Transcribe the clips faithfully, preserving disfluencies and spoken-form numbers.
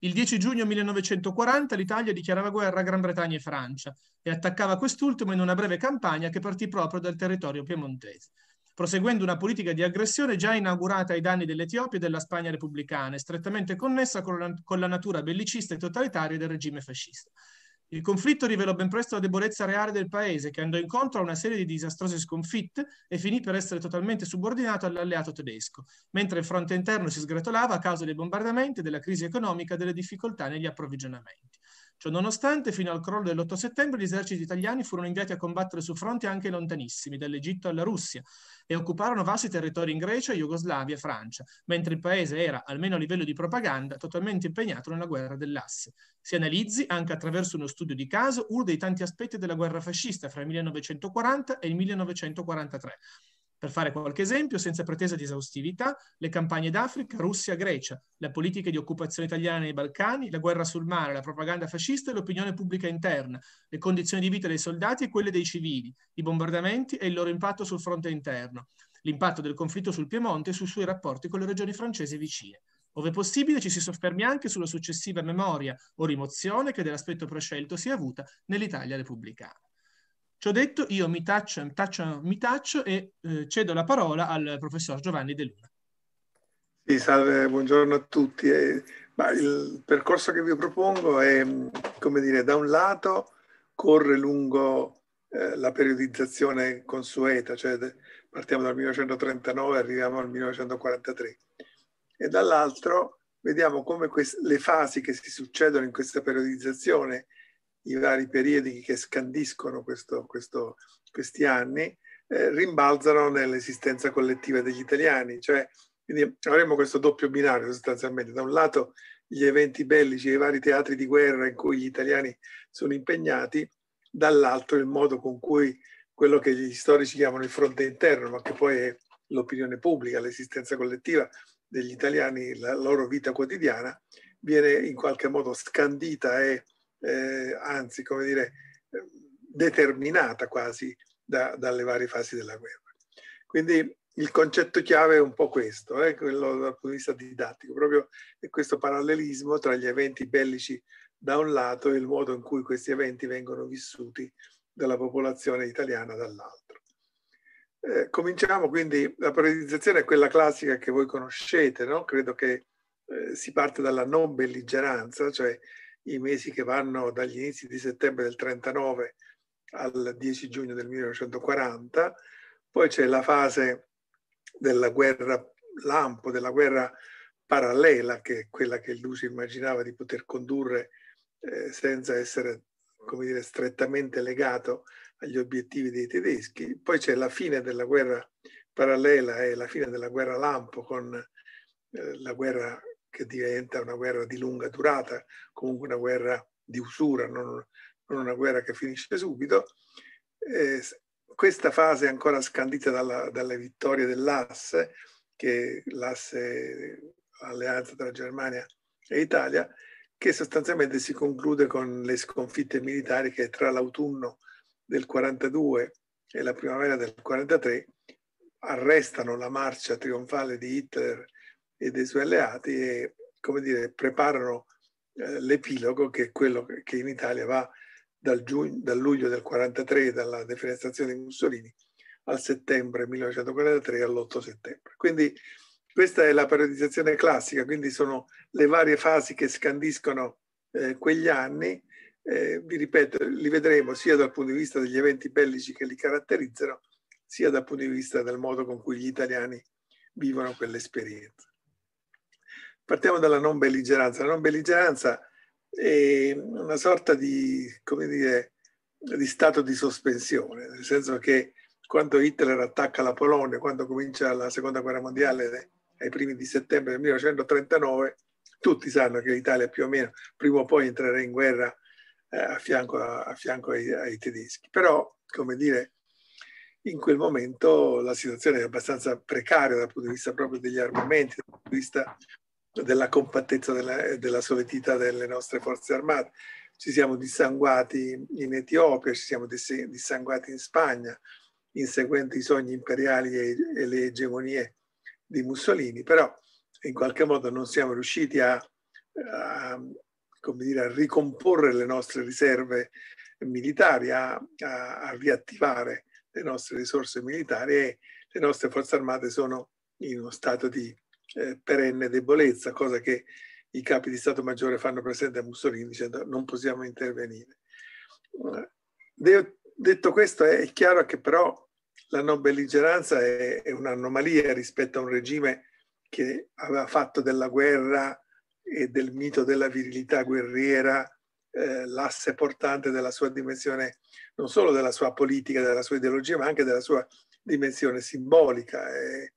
Il dieci giugno millenovecentoquaranta l'Italia dichiarava guerra a Gran Bretagna e Francia e attaccava quest'ultimo in una breve campagna che partì proprio dal territorio piemontese, proseguendo una politica di aggressione già inaugurata ai danni dell'Etiopia e della Spagna repubblicana, strettamente connessa con la, con la natura bellicista e totalitaria del regime fascista. Il conflitto rivelò ben presto la debolezza reale del paese, che andò incontro a una serie di disastrose sconfitte e finì per essere totalmente subordinato all'alleato tedesco, mentre il fronte interno si sgretolava a causa dei bombardamenti, della crisi economica e delle difficoltà negli approvvigionamenti. Ciò nonostante, fino al crollo dell'otto settembre, gli eserciti italiani furono inviati a combattere su fronti anche lontanissimi, dall'Egitto alla Russia, e occuparono vasti territori in Grecia, Jugoslavia e Francia, mentre il paese era, almeno a livello di propaganda, totalmente impegnato nella guerra dell'asse. Si analizzi, anche attraverso uno studio di caso, uno dei tanti aspetti della guerra fascista fra il millenovecentoquaranta e il millenovecentoquarantatré. Per fare qualche esempio, senza pretesa di esaustività, le campagne d'Africa, Russia, Grecia, la politica di occupazione italiana nei Balcani, la guerra sul mare, la propaganda fascista e l'opinione pubblica interna, le condizioni di vita dei soldati e quelle dei civili, i bombardamenti e il loro impatto sul fronte interno, l'impatto del conflitto sul Piemonte e sui suoi rapporti con le regioni francesi vicine. Ove possibile ci si soffermi anche sulla successiva memoria o rimozione che dell'aspetto prescelto sia avuta nell'Italia repubblicana. Ciò detto, io mi taccio, mi taccio, mi taccio e eh, cedo la parola al professor Giovanni De Luna. Sì, salve, buongiorno a tutti. Eh, ma il percorso che vi propongo è, come dire, da un lato corre lungo eh, la periodizzazione consueta, cioè de, partiamo dal millenovecentotrentanove e arriviamo al millenovecentoquarantatré, e dall'altro vediamo come le fasi che si succedono in questa periodizzazione, i vari periodi che scandiscono questo, questo, questi anni, eh, rimbalzano nell'esistenza collettiva degli italiani. Cioè, quindi avremo questo doppio binario sostanzialmente. Da un lato gli eventi bellici e i vari teatri di guerra in cui gli italiani sono impegnati, dall'altro il modo con cui quello che gli storici chiamano il fronte interno, ma che poi è l'opinione pubblica, l'esistenza collettiva degli italiani, la loro vita quotidiana, viene in qualche modo scandita e Eh, anzi, come dire, determinata quasi da, dalle varie fasi della guerra. Quindi il concetto chiave è un po' questo, eh, quello dal punto di vista didattico, proprio è questo parallelismo tra gli eventi bellici da un lato e il modo in cui questi eventi vengono vissuti dalla popolazione italiana dall'altro. Eh, cominciamo quindi, la periodizzazione è quella classica che voi conoscete, no? Credo che eh, si parte dalla non belligeranza, cioè i mesi che vanno dagli inizi di settembre del trentanove al dieci giugno del millenovecentoquaranta, poi c'è la fase della guerra lampo, della guerra parallela, che è quella che lui si immaginava di poter condurre eh, senza essere, come dire, strettamente legato agli obiettivi dei tedeschi. Poi c'è la fine della guerra parallela e la fine della guerra lampo, con eh, la guerra che diventa una guerra di lunga durata, comunque una guerra di usura, non, non una guerra che finisce subito. Eh, questa fase è ancora scandita dalla, dalle vittorie dell'asse, che l'asse alleanza tra Germania e Italia, che sostanzialmente si conclude con le sconfitte militari che tra l'autunno del quarantadue e la primavera del quarantatré arrestano la marcia trionfale di Hitler e dei suoi alleati e, come dire, preparano eh, l'epilogo, che è quello che in Italia va dal, giugno, dal luglio del quarantatré, dalla defenestrazione di Mussolini, al settembre millenovecentoquarantatré, all'otto settembre. Quindi questa è la periodizzazione classica, quindi sono le varie fasi che scandiscono eh, quegli anni. Eh, vi ripeto, li vedremo sia dal punto di vista degli eventi bellici che li caratterizzano, sia dal punto di vista del modo con cui gli italiani vivono quell'esperienza. Partiamo dalla non belligeranza. La non belligeranza è una sorta di, come dire, di stato di sospensione, nel senso che quando Hitler attacca la Polonia, quando comincia la seconda guerra mondiale ai primi di settembre del millenovecentotrentanove, tutti sanno che l'Italia più o meno prima o poi entrerà in guerra eh, a fianco, a, a fianco ai, ai tedeschi. Però, come dire, in quel momento la situazione è abbastanza precaria dal punto di vista proprio degli armamenti, dal punto di vista della compattezza, della, della solidità delle nostre forze armate. Ci siamo dissanguati in Etiopia, ci siamo dissanguati in Spagna, inseguendo i sogni imperiali e, e le egemonie di Mussolini, però in qualche modo non siamo riusciti a a, come dire, a ricomporre le nostre riserve militari, a, a, a riattivare le nostre risorse militari, e le nostre forze armate sono in uno stato di eh, perenne debolezza, cosa che i capi di Stato Maggiore fanno presente a Mussolini dicendo non possiamo intervenire. Detto questo, è chiaro che però la non belligeranza è, è un'anomalia rispetto a un regime che aveva fatto della guerra e del mito della virilità guerriera eh, l'asse portante della sua dimensione, non solo della sua politica, della sua ideologia, ma anche della sua dimensione simbolica. E,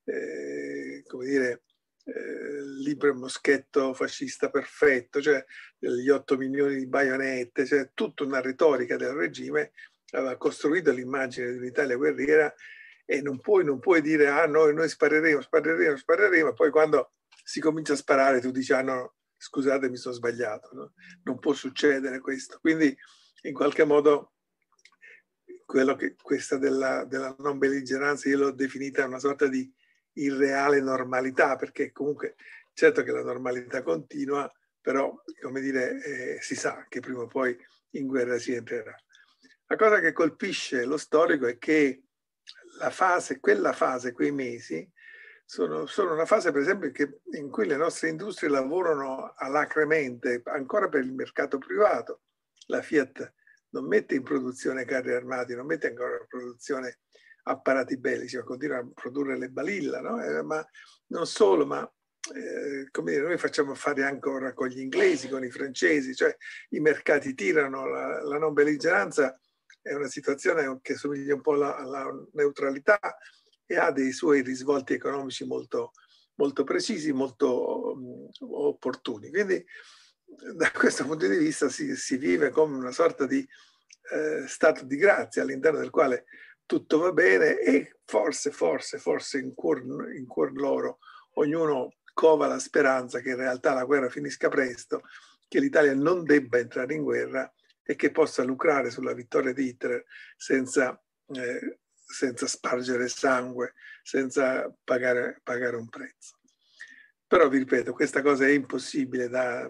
e, come dire, eh, libro e moschetto fascista perfetto, cioè gli otto milioni di baionette, cioè tutta una retorica del regime aveva costruito l'immagine di un'Italia guerriera, e non puoi, non puoi dire ah noi, noi spareremo, spareremo, spareremo, e poi quando si comincia a sparare tu dici ah no, scusate mi sono sbagliato, no? Non può succedere questo. Quindi in qualche modo quello che, questa della, della non belligeranza io l'ho definita una sorta di irreale normalità, perché comunque certo che la normalità continua, però come dire eh, si sa che prima o poi in guerra si entrerà. La cosa che colpisce lo storico è che la fase, quella fase, quei mesi, sono, sono una fase per esempio che, in cui le nostre industrie lavorano alacremente, ancora per il mercato privato. La Fiat non mette in produzione carri armati, non mette ancora in produzione apparati bellici, ma continua a produrre le balilla, no? Eh, ma non solo, ma eh, come dire, noi facciamo affari ancora con gli inglesi, con i francesi, cioè i mercati tirano, la, la non belligeranza è una situazione che somiglia un po' alla, alla neutralità e ha dei suoi risvolti economici molto, molto precisi, molto um, opportuni. Quindi da questo punto di vista si, si vive come una sorta di eh, stato di grazia all'interno del quale tutto va bene, e forse, forse, forse in cuor, in cuor loro ognuno cova la speranza che in realtà la guerra finisca presto, che l'Italia non debba entrare in guerra e che possa lucrare sulla vittoria di Hitler senza, eh, senza spargere sangue, senza pagare, pagare un prezzo. Però vi ripeto, questa cosa è impossibile da,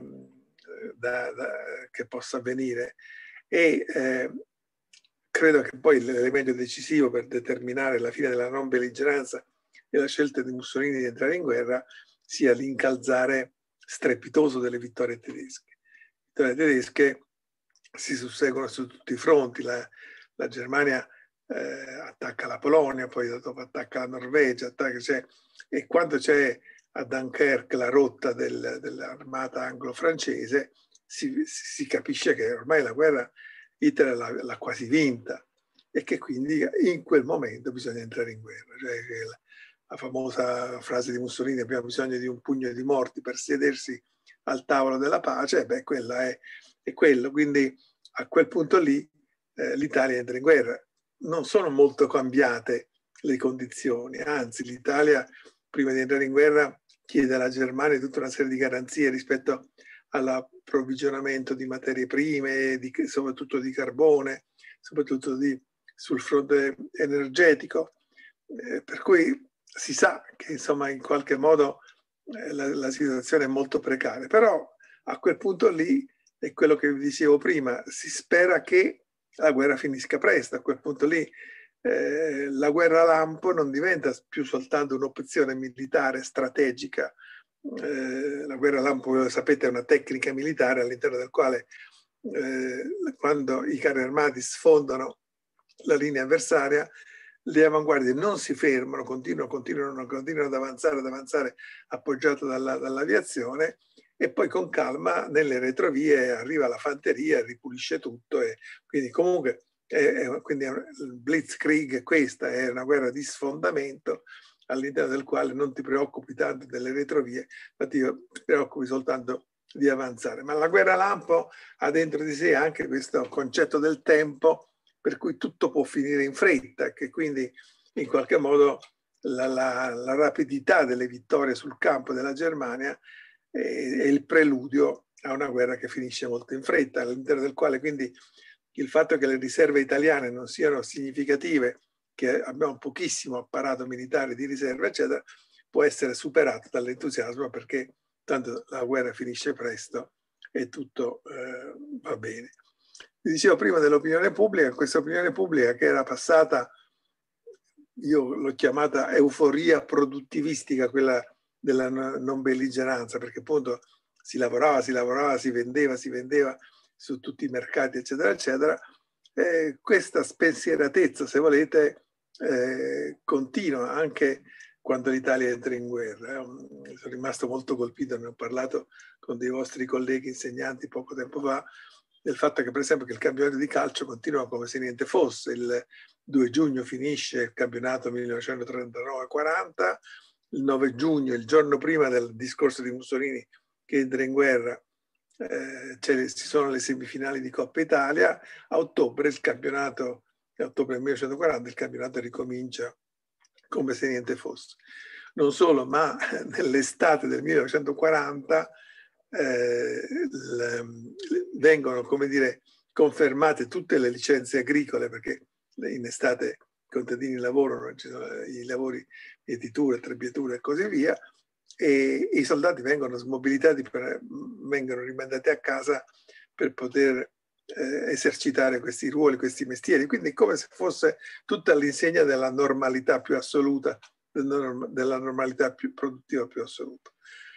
da, da, che possa avvenire, e eh, credo che poi l'elemento decisivo per determinare la fine della non belligeranza e la scelta di Mussolini di entrare in guerra sia l'incalzare strepitoso delle vittorie tedesche. Le vittorie tedesche si susseguono su tutti i fronti. La, la Germania eh, attacca la Polonia, poi dopo attacca la Norvegia, attacca, cioè, e quando c'è a Dunkerque la rotta del, dell'armata anglo-francese si, si capisce che ormai la guerra Hitler l'ha, l'ha quasi vinta, e che quindi in quel momento bisogna entrare in guerra. Cioè, la, la famosa frase di Mussolini, abbiamo bisogno di un pugno di morti per sedersi al tavolo della pace, beh, quella è, è quello. Quindi a quel punto lì eh, l'Italia entra in guerra. Non sono molto cambiate le condizioni, anzi l'Italia prima di entrare in guerra chiede alla Germania tutta una serie di garanzie rispetto all'approvvigionamento di materie prime, di, soprattutto di carbone, soprattutto di, sul fronte energetico, eh, per cui si sa che insomma in qualche modo eh, la, la situazione è molto precaria, però a quel punto lì è quello che vi dicevo prima, si spera che la guerra finisca presto. A quel punto lì eh, la guerra lampo non diventa più soltanto un'opzione militare strategica. Eh, la guerra lampo, come sapete, è una tecnica militare all'interno del quale eh, quando i carri armati sfondano la linea avversaria, le avanguardie non si fermano, continuano, continuano, continuano ad avanzare, ad avanzare appoggiato dalla, dall'aviazione, e poi con calma nelle retrovie arriva la fanteria, ripulisce tutto, e quindi comunque è, è, quindi è, il Blitzkrieg, questa è una guerra di sfondamento all'interno del quale non ti preoccupi tanto delle retrovie, ma ti preoccupi soltanto di avanzare. Ma la guerra lampo ha dentro di sé anche questo concetto del tempo, per cui tutto può finire in fretta, che quindi in qualche modo la, la, la rapidità delle vittorie sul campo della Germania è, è il preludio a una guerra che finisce molto in fretta, all'interno del quale quindi il fatto che le riserve italiane non siano significative, che abbiamo pochissimo apparato militare di riserva, eccetera, può essere superato dall'entusiasmo, perché tanto la guerra finisce presto e tutto eh, va bene. Vi dicevo prima dell'opinione pubblica, questa opinione pubblica che era passata, io l'ho chiamata euforia produttivistica, quella della non belligeranza, perché appunto si lavorava, si lavorava, si vendeva, si vendeva su tutti i mercati, eccetera, eccetera. Eh, questa spensieratezza, se volete, eh, continua anche quando l'Italia entra in guerra. Eh, sono rimasto molto colpito, ne ho parlato con dei vostri colleghi insegnanti poco tempo fa, del fatto che per esempio che il campionato di calcio continua come se niente fosse. Il due giugno finisce il campionato millenovecentotrentanove quaranta, il nove giugno, il giorno prima del discorso di Mussolini che entra in guerra, eh, ci sono le semifinali di Coppa Italia. A ottobre il campionato, a ottobre millenovecentoquaranta il campionato ricomincia come se niente fosse. Non solo, ma nell'estate del millenovecentoquaranta eh, le, vengono, come dire, confermate tutte le licenze agricole, perché in estate i contadini lavorano, ci sono i lavori mietitura, trebbiatura e così via, e i soldati vengono smobilitati, per, vengono rimandati a casa per poter eh, esercitare questi ruoli, questi mestieri, quindi come se fosse tutta all'insegna della normalità più assoluta, della normalità più produttiva più assoluta.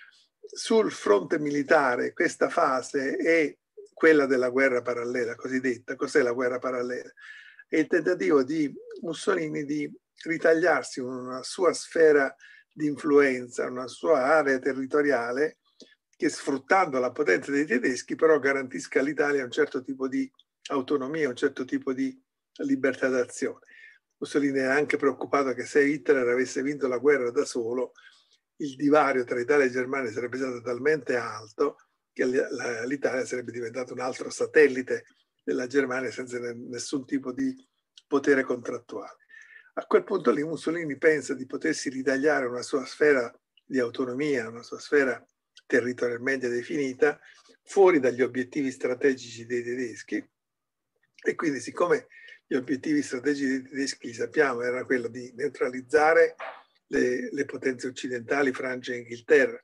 Sul fronte militare questa fase è quella della guerra parallela cosiddetta. Cos'è la guerra parallela? È il tentativo di Mussolini di ritagliarsi una sua sfera di influenza, una sua area territoriale che, sfruttando la potenza dei tedeschi, però garantisca all'Italia un certo tipo di autonomia, un certo tipo di libertà d'azione. Mussolini era anche preoccupato che se Hitler avesse vinto la guerra da solo, il divario tra Italia e Germania sarebbe stato talmente alto che l'Italia sarebbe diventato un altro satellite della Germania senza nessun tipo di potere contrattuale. A quel punto lì Mussolini pensa di potersi ritagliare una sua sfera di autonomia, una sua sfera territorialmente definita, fuori dagli obiettivi strategici dei tedeschi, e quindi siccome gli obiettivi strategici dei tedeschi, li sappiamo, era quello di neutralizzare le, le potenze occidentali, Francia e Inghilterra,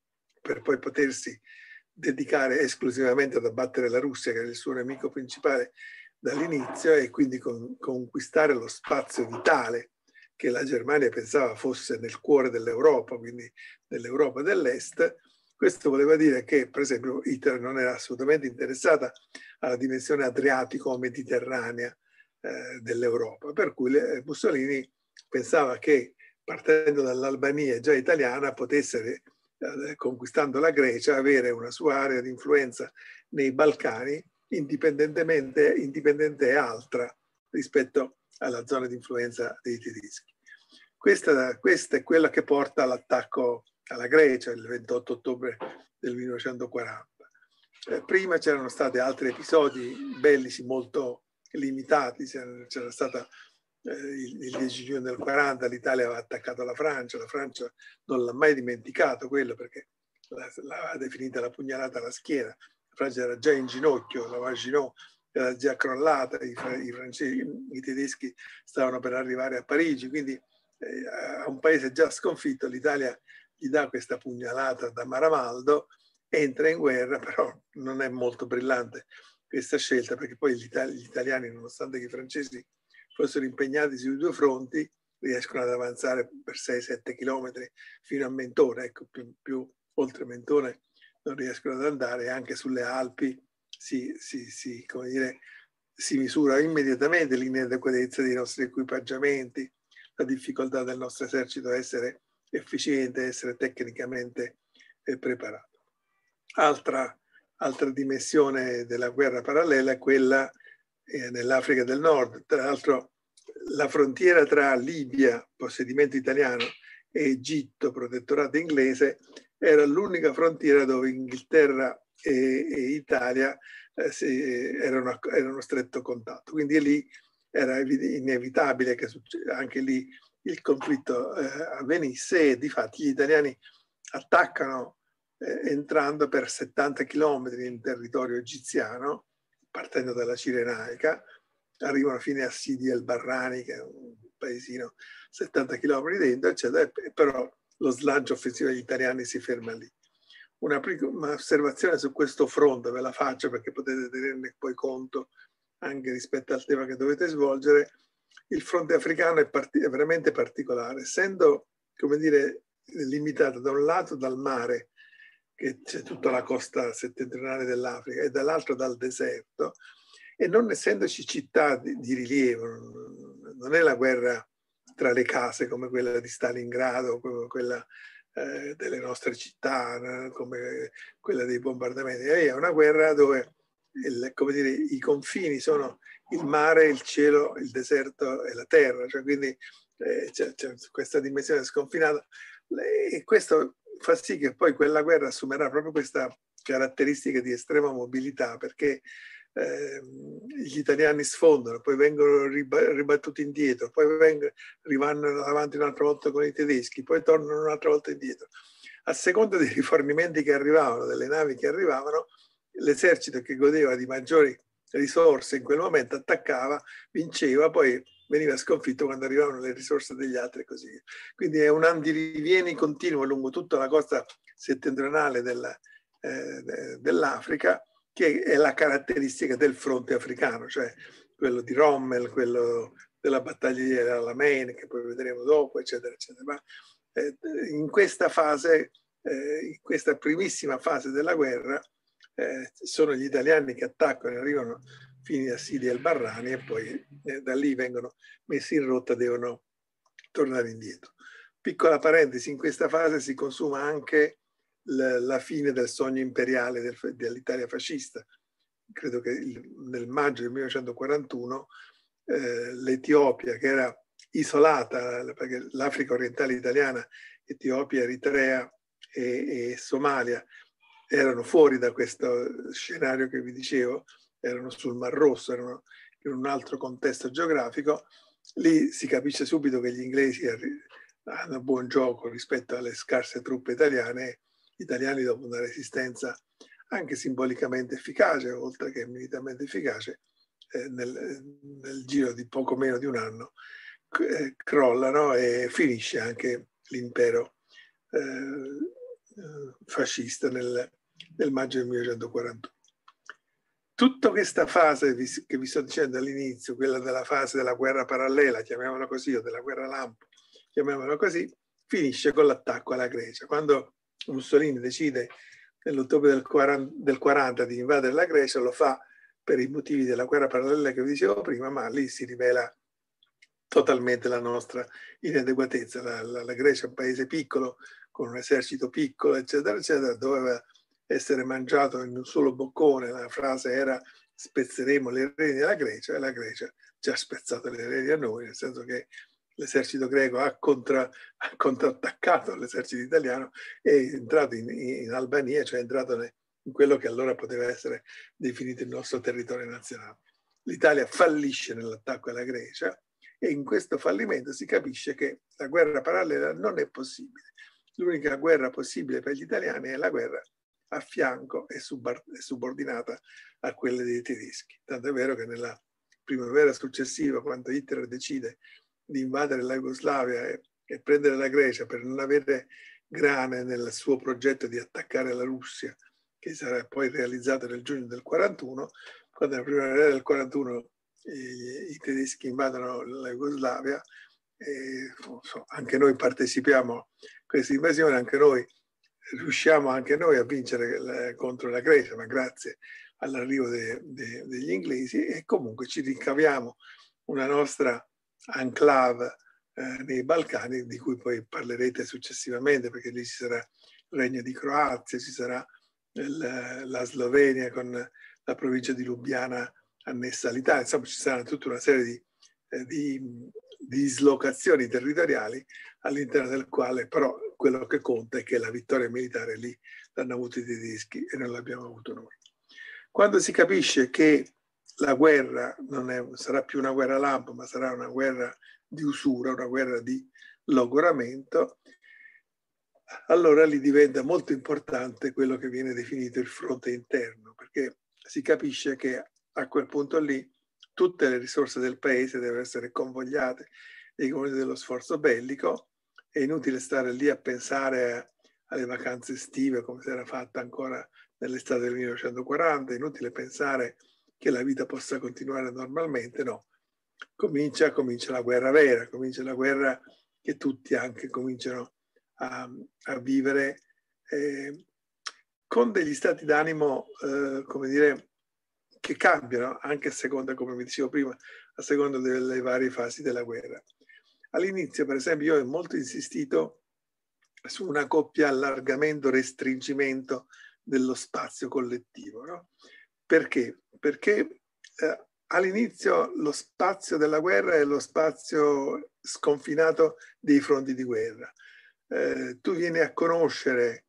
per poi potersi dedicare esclusivamente ad abbattere la Russia, che era il suo nemico principale dall'inizio, e quindi con, conquistare lo spazio vitale che la Germania pensava fosse nel cuore dell'Europa, quindi nell'Europa dell'Est. Questo voleva dire che, per esempio, Hitler non era assolutamente interessata alla dimensione adriatico o mediterranea eh, dell'Europa, per cui le, Mussolini pensava che, partendo dall'Albania già italiana, potesse, eh, conquistando la Grecia, avere una sua area di influenza nei Balcani, indipendentemente indipendente e altra rispetto alla zona di influenza dei tedeschi. Questa, questa è quella che porta all'attacco alla Grecia il ventotto ottobre del millenovecentoquaranta. Eh, prima c'erano stati altri episodi bellici molto limitati. C'era stata eh, il, il dieci giugno del quaranta, l'Italia aveva attaccato la Francia, la Francia non l'ha mai dimenticato quello, perché l'aveva definita la pugnalata alla schiena. La Francia era già in ginocchio, la Maginot era già crollata, i, i, francesi, i tedeschi stavano per arrivare a Parigi, quindi eh, a un paese già sconfitto l'Italia gli dà questa pugnalata da Maramaldo, entra in guerra, però non è molto brillante questa scelta, perché poi gli, itali gli italiani, nonostante che i francesi fossero impegnati sui due fronti, riescono ad avanzare per sei sette chilometri fino a Mentone, ecco, più, più oltre Mentone non riescono ad andare, e anche sulle Alpi si, si, si, come dire, si misura immediatamente l'inadeguatezza dei nostri equipaggiamenti, la difficoltà del nostro esercito a essere efficiente, essere tecnicamente eh, preparato. Altra, altra dimensione della guerra parallela è quella eh, nell'Africa del Nord. Tra l'altro la frontiera tra Libia, possedimento italiano, e Egitto, protettorato inglese, era l'unica frontiera dove Inghilterra e, e Italia eh, si, erano, erano stretto contatto. Quindi lì era inevitabile che anche lì il conflitto eh, avvenisse, e difatti gli italiani attaccano eh, entrando per settanta chilometri in territorio egiziano, partendo dalla Cirenaica, arrivano fino a Sidi el Barrani, che è un paesino settanta chilometri dentro, eccetera, però lo slancio offensivo degli italiani si ferma lì. un'osservazione su questo fronte, ve la faccio perché potete tenerne poi conto anche rispetto al tema che dovete svolgere. Il fronte africano è, è veramente particolare, essendo, come dire, limitato da un lato dal mare, che c'è tutta la costa settentrionale dell'Africa, e dall'altro dal deserto, e non essendoci città di, di rilievo, non è la guerra tra le case come quella di Stalingrado, come quella eh, delle nostre città, come quella dei bombardamenti, è una guerra dove il, come dire, i confini sono il mare, il cielo, il deserto e la terra, cioè quindi eh, c'è, c'è questa dimensione sconfinata, e questo fa sì che poi quella guerra assumerà proprio questa caratteristica di estrema mobilità, perché eh, gli italiani sfondano, poi vengono ribattuti indietro, poi vengono, rivanno avanti un'altra volta con i tedeschi, poi tornano un'altra volta indietro. A seconda dei rifornimenti che arrivavano, delle navi che arrivavano, l'esercito che godeva di maggiori risorse in quel momento attaccava, vinceva, poi veniva sconfitto quando arrivavano le risorse degli altri e così via. Quindi è un andirivieni continuo lungo tutta la costa settentrionale della, eh, dell'Africa, che è la caratteristica del fronte africano, cioè quello di Rommel, quello della battaglia di El Alamein, che poi vedremo dopo, eccetera, eccetera. Ma eh, in questa fase, eh, in questa primissima fase della guerra, eh, sono gli italiani che attaccano e arrivano fino a Sidi el Barrani, e poi eh, da lì vengono messi in rotta, devono tornare indietro. Piccola parentesi, in questa fase si consuma anche la, la fine del sogno imperiale del, dell'Italia fascista. Credo che il, nel maggio del millenovecentoquarantuno eh, l'Etiopia, che era isolata, perché l'Africa orientale italiana, Etiopia, Eritrea e, e Somalia, erano fuori da questo scenario che vi dicevo, erano sul Mar Rosso, erano in un altro contesto geografico. Lì si capisce subito che gli inglesi hanno buon gioco rispetto alle scarse truppe italiane. Gli italiani, dopo una resistenza anche simbolicamente efficace, oltre che militarmente efficace, eh, nel, nel giro di poco meno di un anno eh, crollano, e finisce anche l'impero eh, fascista nel, nel maggio del millenovecentoquarantuno. Tutta questa fase che vi sto dicendo all'inizio, quella della fase della guerra parallela, chiamiamola così, o della guerra lampo, chiamiamola così, finisce con l'attacco alla Grecia. Quando Mussolini decide nell'ottobre del quaranta, del quaranta di invadere la Grecia, lo fa per i motivi della guerra parallela che vi dicevo prima, ma lì si rivela totalmente la nostra inadeguatezza. La, la, la Grecia è un paese piccolo, con un esercito piccolo, eccetera, eccetera, doveva essere mangiato in un solo boccone. La frase era: spezzeremo le reni alla Grecia, e la Grecia ci ha spezzato le reni a noi, nel senso che l'esercito greco ha, contra, ha contrattaccato l'esercito italiano e è entrato in, in Albania, cioè è entrato in quello che allora poteva essere definito il nostro territorio nazionale. L'Italia fallisce nell'attacco alla Grecia, e in questo fallimento si capisce che la guerra parallela non è possibile. L'unica guerra possibile per gli italiani è la guerra a fianco e subordinata a quelle dei tedeschi. Tanto è vero che nella primavera successiva, quando Hitler decide di invadere la Jugoslavia e, e prendere la Grecia per non avere grane nel suo progetto di attaccare la Russia, che sarà poi realizzato nel giugno del quarantuno, quando nella primavera del quarantuno i, i tedeschi invadono la Jugoslavia, e, so, anche noi partecipiamo a questa invasione, anche noi riusciamo anche noi a vincere la, contro la Grecia, ma grazie all'arrivo de, de, degli inglesi, e comunque ci ricaviamo una nostra enclave eh, nei Balcani, di cui poi parlerete successivamente, perché lì ci sarà il Regno di Croazia, ci sarà il, la Slovenia con la provincia di Lubiana annessa all'Italia, insomma ci sarà tutta una serie di, eh, di, di dislocazioni territoriali, all'interno del quale però quello che conta è che la vittoria militare lì l'hanno avuto i tedeschi e non l'abbiamo avuto noi. Quando si capisce che la guerra non è, sarà più una guerra lampo, ma sarà una guerra di usura, una guerra di logoramento, allora lì diventa molto importante quello che viene definito il fronte interno, perché si capisce che a quel punto lì tutte le risorse del paese devono essere convogliate nei confronti dello sforzo bellico. È inutile stare lì a pensare alle vacanze estive come si era fatta ancora nell'estate del millenovecentoquaranta, è inutile pensare che la vita possa continuare normalmente, no. Comincia, comincia la guerra vera, comincia la guerra che tutti anche cominciano a, a vivere eh, con degli stati d'animo, eh, come dire, che cambiano anche a seconda, come vi dicevo prima, a seconda delle varie fasi della guerra. All'inizio, per esempio, io ho molto insistito su una coppia allargamento-restringimento dello spazio collettivo, no? Perché? Perché eh, all'inizio lo spazio della guerra è lo spazio sconfinato dei fronti di guerra. Eh, tu vieni a conoscere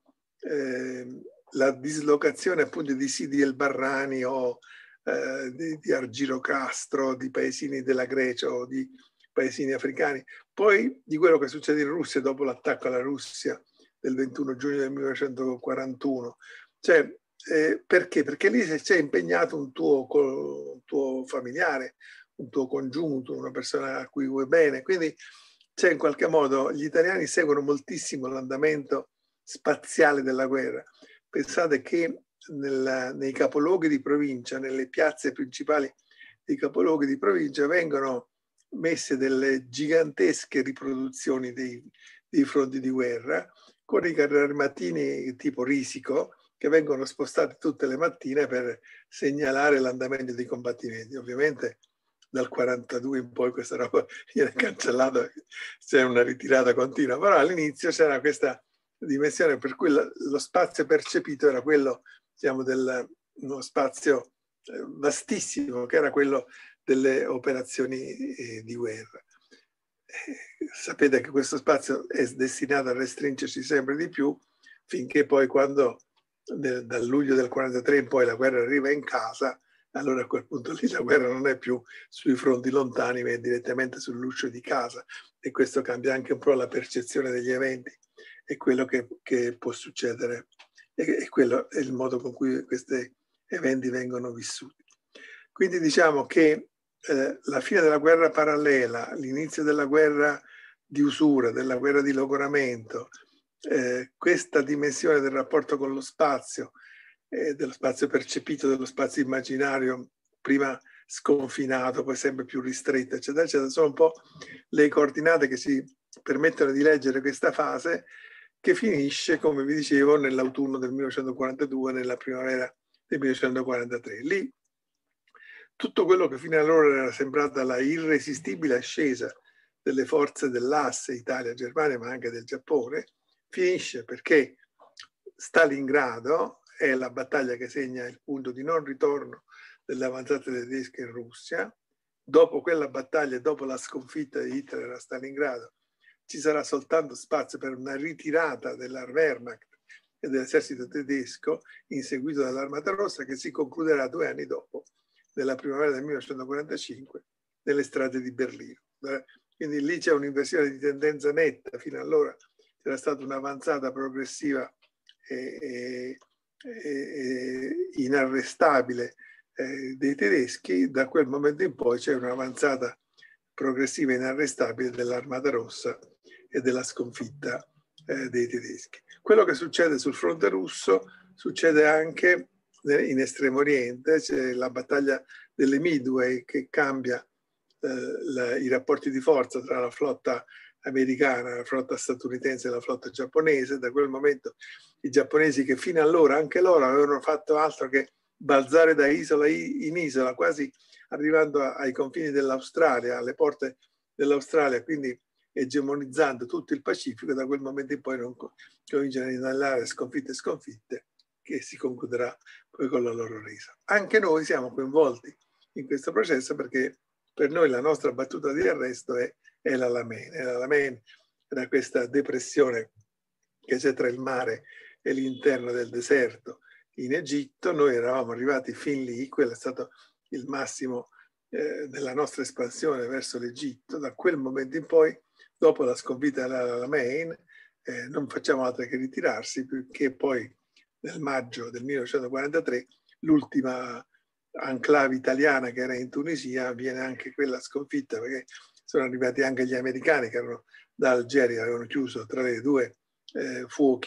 eh, la dislocazione appunto di Sidi el Barrani o eh, di, di Argirocastro, di paesini della Grecia o di paesini africani, poi di quello che succede in Russia dopo l'attacco alla Russia del ventuno giugno del millenovecentoquarantuno. Cioè, eh, perché? Perché lì c'è impegnato un tuo, un tuo familiare, un tuo congiunto, una persona a cui vuoi bene. Quindi c'è in qualche modo, gli italiani seguono moltissimo l'andamento spaziale della guerra. Pensate che nel, nei capoluoghi di provincia, nelle piazze principali dei capoluoghi di provincia vengono messe delle gigantesche riproduzioni dei, dei fronti di guerra con i carri armatini tipo Risico che vengono spostati tutte le mattine per segnalare l'andamento dei combattimenti. Ovviamente dal quarantadue in poi questa roba viene cancellata, c'è una ritirata continua, però all'inizio c'era questa dimensione per cui lo spazio percepito era quello, diciamo, del uno spazio vastissimo che era quello delle operazioni eh, di guerra. Eh, sapete che questo spazio è destinato a restringersi sempre di più finché poi quando de, dal luglio del quarantatré in poi la guerra arriva in casa, allora a quel punto lì la guerra non è più sui fronti lontani ma è direttamente sull'uscio di casa e questo cambia anche un po' la percezione degli eventi e quello che, che può succedere e, e quello è il modo con cui questi eventi vengono vissuti. Quindi diciamo che eh, la fine della guerra parallela, l'inizio della guerra di usura, della guerra di logoramento, eh, questa dimensione del rapporto con lo spazio, eh, dello spazio percepito, dello spazio immaginario, prima sconfinato, poi sempre più ristretto, eccetera, eccetera, sono un po' le coordinate che ci permettono di leggere questa fase che finisce, come vi dicevo, nell'autunno del millenovecentoquarantadue, nella primavera del millenovecentoquarantatré. Lì tutto quello che fino ad allora era sembrata la irresistibile ascesa delle forze dell'asse Italia-Germania, ma anche del Giappone, finisce perché Stalingrado è la battaglia che segna il punto di non ritorno delle avanzate tedesche in Russia. Dopo quella battaglia e dopo la sconfitta di Hitler a Stalingrado ci sarà soltanto spazio per una ritirata della Wehrmacht e dell'esercito tedesco inseguito dall'Armata Rossa che si concluderà due anni dopo, nella primavera del millenovecentoquarantacinque, nelle strade di Berlino. Quindi lì c'è un'inversione di tendenza netta. Fino allora c'era stata un'avanzata progressiva e, e, e inarrestabile eh, dei tedeschi. Da quel momento in poi c'è un'avanzata progressiva e inarrestabile dell'Armata Rossa e della sconfitta eh, dei tedeschi. Quello che succede sul fronte russo succede anche in Estremo Oriente, c'è la battaglia delle Midway che cambia eh, la, i rapporti di forza tra la flotta americana, la flotta statunitense e la flotta giapponese. Da quel momento i giapponesi, che fino allora anche loro avevano fatto altro che balzare da isola in isola, quasi arrivando ai confini dell'Australia, alle porte dell'Australia, quindi egemonizzando tutto il Pacifico, da quel momento in poi non cominciano a inanellare sconfitte e sconfitte che si concluderà poi con la loro resa. Anche noi siamo coinvolti in questo processo perché per noi la nostra battuta di arresto è, è l'Alamein. L'Alamein era questa depressione che c'è tra il mare e l'interno del deserto in Egitto. Noi eravamo arrivati fin lì, quello è stato il massimo eh, della nostra espansione verso l'Egitto. Da quel momento in poi, dopo la sconfitta dell'Alamein, eh, non facciamo altro che ritirarsi, perché poi nel maggio del millenovecentoquarantatré l'ultima enclave italiana che era in Tunisia viene anche quella sconfitta, perché sono arrivati anche gli americani che erano da Algeria, avevano chiuso tra le due eh, fuochi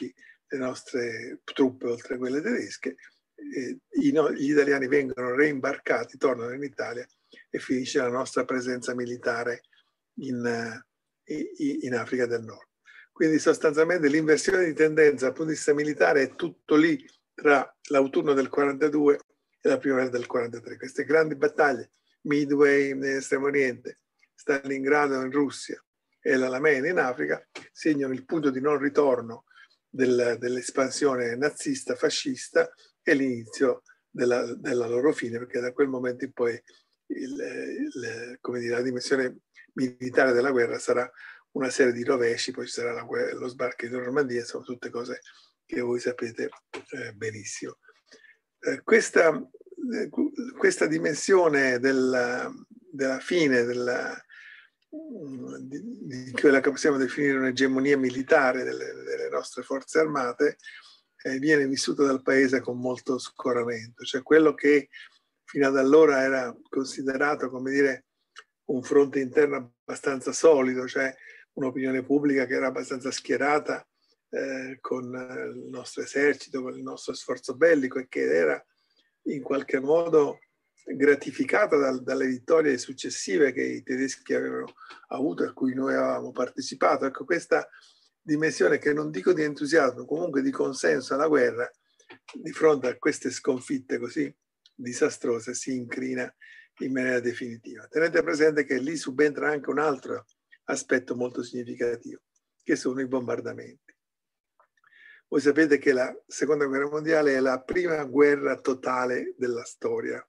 le nostre truppe oltre quelle tedesche, eh, i, no, gli italiani vengono reimbarcati, tornano in Italia e finisce la nostra presenza militare in, in, in Africa del Nord. Quindi sostanzialmente l'inversione di tendenza dal punto di vista militare è tutto lì tra l'autunno del quarantadue e la primavera del quarantatré. Queste grandi battaglie, Midway nell'estremo oriente, Stalingrado in Russia e l'Alamein in Africa, segnano il punto di non ritorno del, dell'espansione nazista, fascista e l'inizio della, della loro fine, perché da quel momento in poi il, il, come dire, la dimensione militare della guerra sarà una serie di rovesci, poi ci sarà la guerra, lo sbarco di Normandia, sono tutte cose che voi sapete eh, benissimo. Eh, questa, eh, questa dimensione della, della fine della, di, di quella che possiamo definire un'egemonia militare delle, delle nostre forze armate eh, viene vissuta dal paese con molto scoramento, cioè quello che fino ad allora era considerato, come dire, un fronte interno abbastanza solido, cioè un'opinione pubblica che era abbastanza schierata eh, con il nostro esercito, con il nostro sforzo bellico e che era in qualche modo gratificata dal, dalle vittorie successive che i tedeschi avevano avuto e a cui noi avevamo partecipato. Ecco, questa dimensione, che non dico di entusiasmo, comunque di consenso alla guerra, di fronte a queste sconfitte così disastrose, si incrina in maniera definitiva. Tenete presente che lì subentra anche un altro aspetto molto significativo, che sono i bombardamenti. Voi sapete che la seconda guerra mondiale è la prima guerra totale della storia.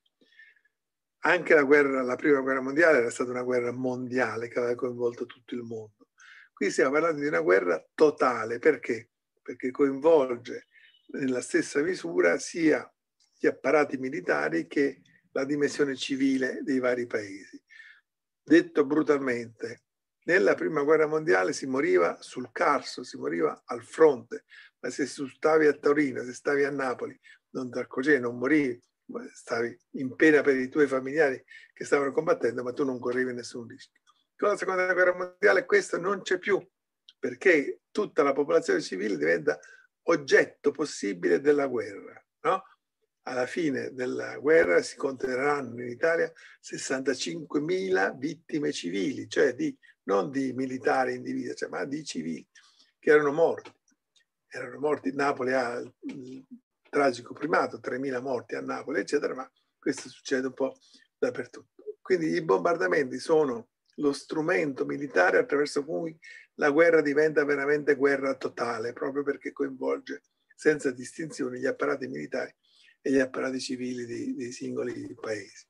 Anche la, guerra, la prima guerra mondiale era stata una guerra mondiale che aveva coinvolto tutto il mondo. Qui stiamo parlando di una guerra totale. Perché? Perché coinvolge nella stessa misura sia gli apparati militari che la dimensione civile dei vari paesi. Detto brutalmente, nella prima guerra mondiale si moriva sul Carso, si moriva al fronte, ma se stavi a Torino, se stavi a Napoli, non ti accorgevi, non morivi, stavi in pena per i tuoi familiari che stavano combattendo, ma tu non correvi nessun rischio. Con la seconda guerra mondiale questo non c'è più, perché tutta la popolazione civile diventa oggetto possibile della guerra, no? Alla fine della guerra si conteranno in Italia sessantacinquemila vittime civili, cioè di, non di militari individui, cioè, ma di civili che erano morti. Erano morti. Napoli ha il tragico primato, tremila morti a Napoli, eccetera, ma questo succede un po' dappertutto. Quindi i bombardamenti sono lo strumento militare attraverso cui la guerra diventa veramente guerra totale, proprio perché coinvolge senza distinzioni gli apparati militari e gli apparati civili dei, dei singoli paesi.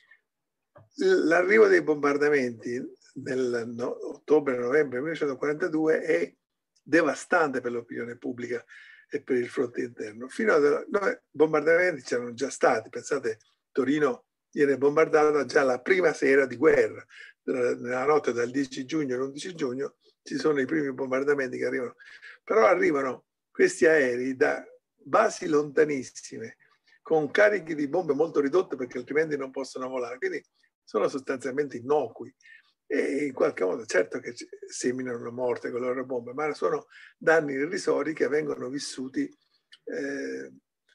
L'arrivo dei bombardamenti nel no, ottobre-novembre millenovecentoquarantadue è devastante per l'opinione pubblica e per il fronte interno. Fino a noi bombardamenti c'erano già stati, pensate, Torino viene bombardata già la prima sera di guerra, nella notte dal dieci giugno all'undici giugno ci sono i primi bombardamenti che arrivano, però arrivano questi aerei da basi lontanissime, con carichi di bombe molto ridotte perché altrimenti non possono volare, quindi sono sostanzialmente innocui e in qualche modo certo che seminano morte con le loro bombe, ma sono danni irrisori che vengono vissuti eh,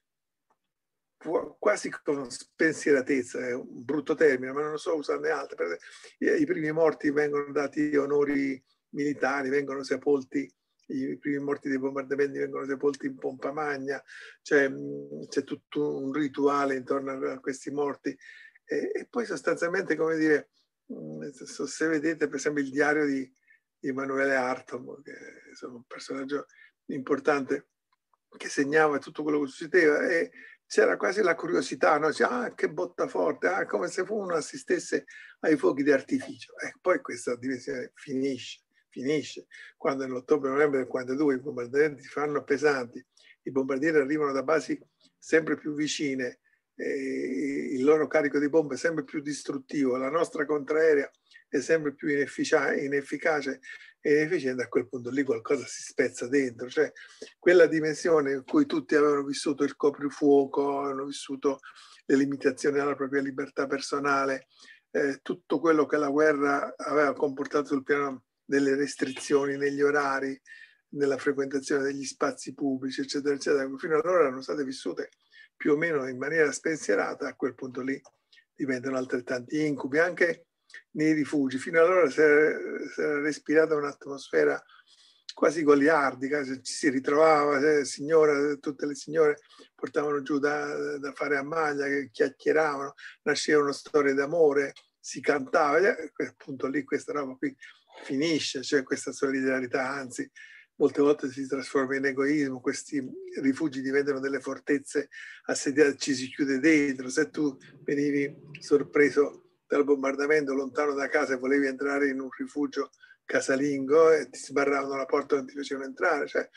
quasi con spensieratezza, è un brutto termine, ma non lo so usarne altre. I primi morti vengono dati onori militari, vengono sepolti, i primi morti dei bombardamenti vengono sepolti in pompa magna, c'è, c'è tutto un rituale intorno a questi morti e, e poi sostanzialmente, come dire, se vedete per esempio il diario di, di Emanuele Artom, che è un personaggio importante che segnava tutto quello che succedeva, e c'era quasi la curiosità, no? Cioè, ah, che botta forte, ah, come se uno assistesse ai fuochi di artificio. E poi questa dimensione finisce, finisce. Quando nell'ottobre-novembre del quarantadue i bombardamenti si fanno pesanti, i bombardieri arrivano da basi sempre più vicine, e il loro carico di bombe è sempre più distruttivo, la nostra contraerea è sempre più inefficace e inefficiente. A quel punto lì qualcosa si spezza dentro, cioè quella dimensione in cui tutti avevano vissuto il coprifuoco, hanno vissuto le limitazioni alla propria libertà personale, eh, tutto quello che la guerra aveva comportato sul piano delle restrizioni negli orari, nella frequentazione degli spazi pubblici, eccetera, eccetera, fino allora erano state vissute più o meno in maniera spensierata, a quel punto lì diventano altrettanti incubi. Anche nei rifugi, fino allora si era, si era respirata un'atmosfera quasi goliardica, ci si ritrovava, eh, signora, tutte le signore portavano giù da, da fare a maglia, che chiacchieravano, nascevano storie d'amore, si cantava, e a quel punto lì questa roba qui finisce, cioè questa solidarietà, anzi molte volte si trasforma in egoismo, questi rifugi diventano delle fortezze assediate, ci si chiude dentro. Se tu venivi sorpreso dal bombardamento lontano da casa e volevi entrare in un rifugio casalingo e ti sbarravano la porta e non ti facevano entrare, cioè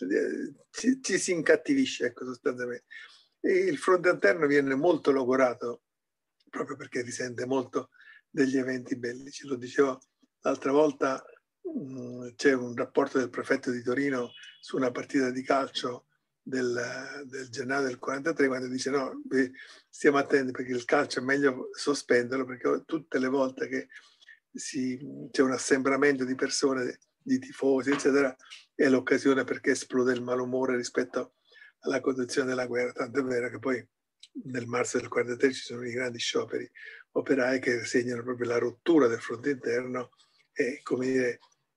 ci, ci si incattivisce, ecco, sostanzialmente. E il fronte interno viene molto logorato proprio perché risente molto degli eventi bellici. Lo dicevo l'altra volta, c'è un rapporto del prefetto di Torino su una partita di calcio del, del gennaio del quarantatré, quando dice no, stiamo attenti perché il calcio è meglio sospenderlo, perché tutte le volte che si, c'è un assembramento di persone, di tifosi, eccetera, è l'occasione perché esplode il malumore rispetto alla conduzione della guerra. Tanto è vero che poi nel marzo del quarantatré ci sono i grandi scioperi operai che segnano proprio la rottura del fronte interno e, come dire,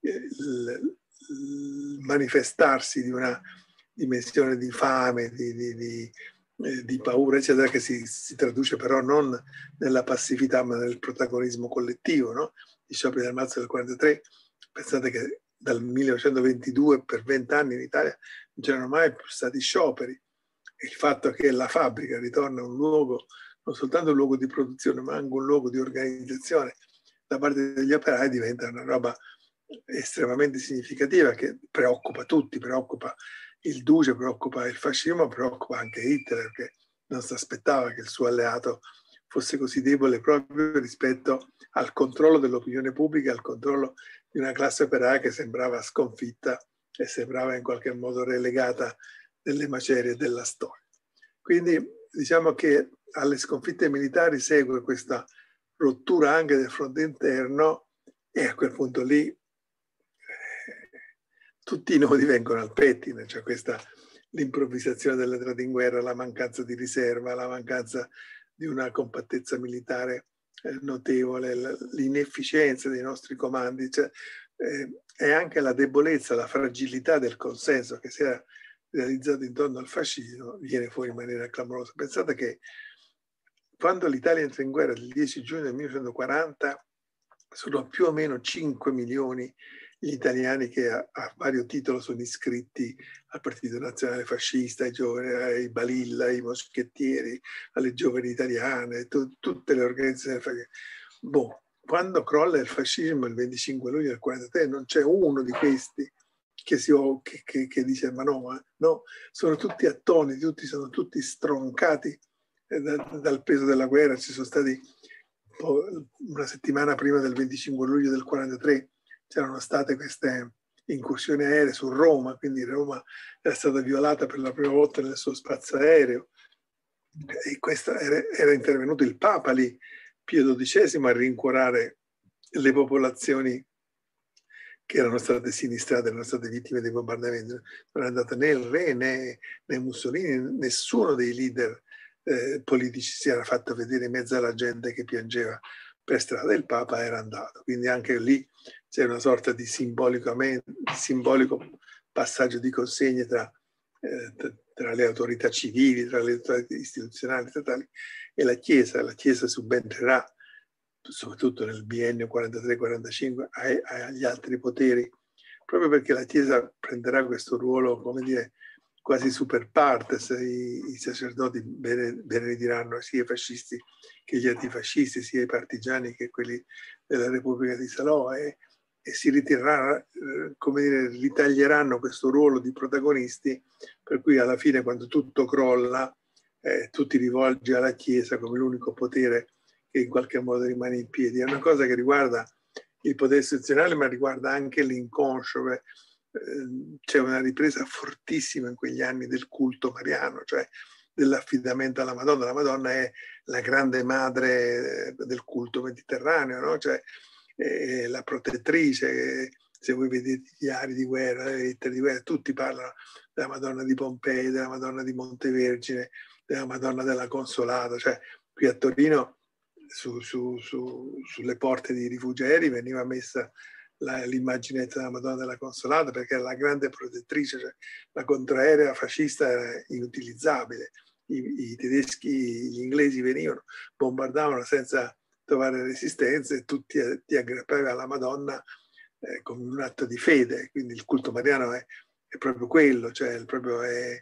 il, il manifestarsi di una dimensione di fame, di, di, di, di paura, eccetera, che si, si traduce però non nella passività ma nel protagonismo collettivo, no? I scioperi del marzo del quarantatré, pensate che dal millenovecentoventidue per vent'anni in Italia non c'erano mai più stati scioperi. E il fatto che la fabbrica ritorna un luogo, non soltanto un luogo di produzione, ma anche un luogo di organizzazione da parte degli operai, diventa una roba estremamente significativa che preoccupa tutti, preoccupa il Duce, preoccupa il fascismo, preoccupa anche Hitler, che non si aspettava che il suo alleato fosse così debole proprio rispetto al controllo dell'opinione pubblica, al controllo di una classe operaia che sembrava sconfitta e sembrava in qualche modo relegata nelle macerie della storia. Quindi diciamo che alle sconfitte militari segue questa rottura anche del fronte interno e a quel punto lì eh, tutti i nodi vengono al pettine, cioè questa l'improvvisazione dell'entrata in guerra, la mancanza di riserva, la mancanza di una compattezza militare eh, notevole, l'inefficienza dei nostri comandi, cioè, eh, e anche la debolezza, la fragilità del consenso che si era realizzato intorno al fascismo viene fuori in maniera clamorosa. Pensate che quando l'Italia entra in guerra il dieci giugno del millenovecentoquaranta sono più o meno cinque milioni gli italiani che a, a vario titolo sono iscritti al Partito Nazionale Fascista, ai, giovani, ai Balilla, ai Moschettieri, alle Giovani Italiane, tu, tutte le organizzazioni. Boh, quando crolla il fascismo il venticinque luglio del quarantatré non c'è uno di questi che, si, che, che, che dice ma no, ma no, sono tutti attoniti, tutti, sono tutti stroncati da, dal peso della guerra. Ci sono stati una settimana prima del venticinque luglio del quarantatré c'erano state queste incursioni aeree su Roma, quindi Roma era stata violata per la prima volta nel suo spazio aereo e questo era, era intervenuto il Papa lì, Pio dodicesimo, a rincuorare le popolazioni che erano state sinistrate, erano state vittime dei bombardamenti. Non è andato né il re né, né Mussolini, nessuno dei leader eh, politici si era fatto vedere in mezzo alla gente che piangeva per strada. Il Papa era andato, quindi anche lì c'è una sorta di simbolico, simbolico passaggio di consegne tra, eh, tra le autorità civili, tra le autorità istituzionali statali e la Chiesa. La Chiesa subentrerà soprattutto nel biennio quarantatré quarantacinque, agli altri poteri, proprio perché la Chiesa prenderà questo ruolo, come dire, quasi super partes. I, i sacerdoti benediranno sia i fascisti che gli antifascisti, sia i partigiani che quelli della Repubblica di Salò, e, e si ritirerà, eh, come dire, ritaglieranno questo ruolo di protagonisti, per cui alla fine, quando tutto crolla, eh, tu ti rivolgi alla Chiesa come l'unico potere che in qualche modo rimane in piedi. È una cosa che riguarda il potere istituzionale, ma riguarda anche l'inconscio. Beh, eh, c'è una ripresa fortissima in quegli anni del culto mariano, cioè dell'affidamento alla Madonna. La Madonna è la grande madre del culto mediterraneo, no? Cioè, è la protettrice, se voi vedete i diari di guerra, le lettere di guerra, tutti parlano della Madonna di Pompei, della Madonna di Montevergine, della Madonna della Consolata. Cioè, qui a Torino, su, su, su, sulle porte di Rifugieri, veniva messa l'immaginetta della Madonna della Consolata, perché era la grande protettrice, cioè la contraerea fascista era inutilizzabile. I, i tedeschi, gli inglesi venivano, bombardavano senza trovare resistenze, e tu ti, ti aggrappavi alla Madonna eh, come un atto di fede. Quindi il culto mariano è, è proprio quello, cioè proprio è,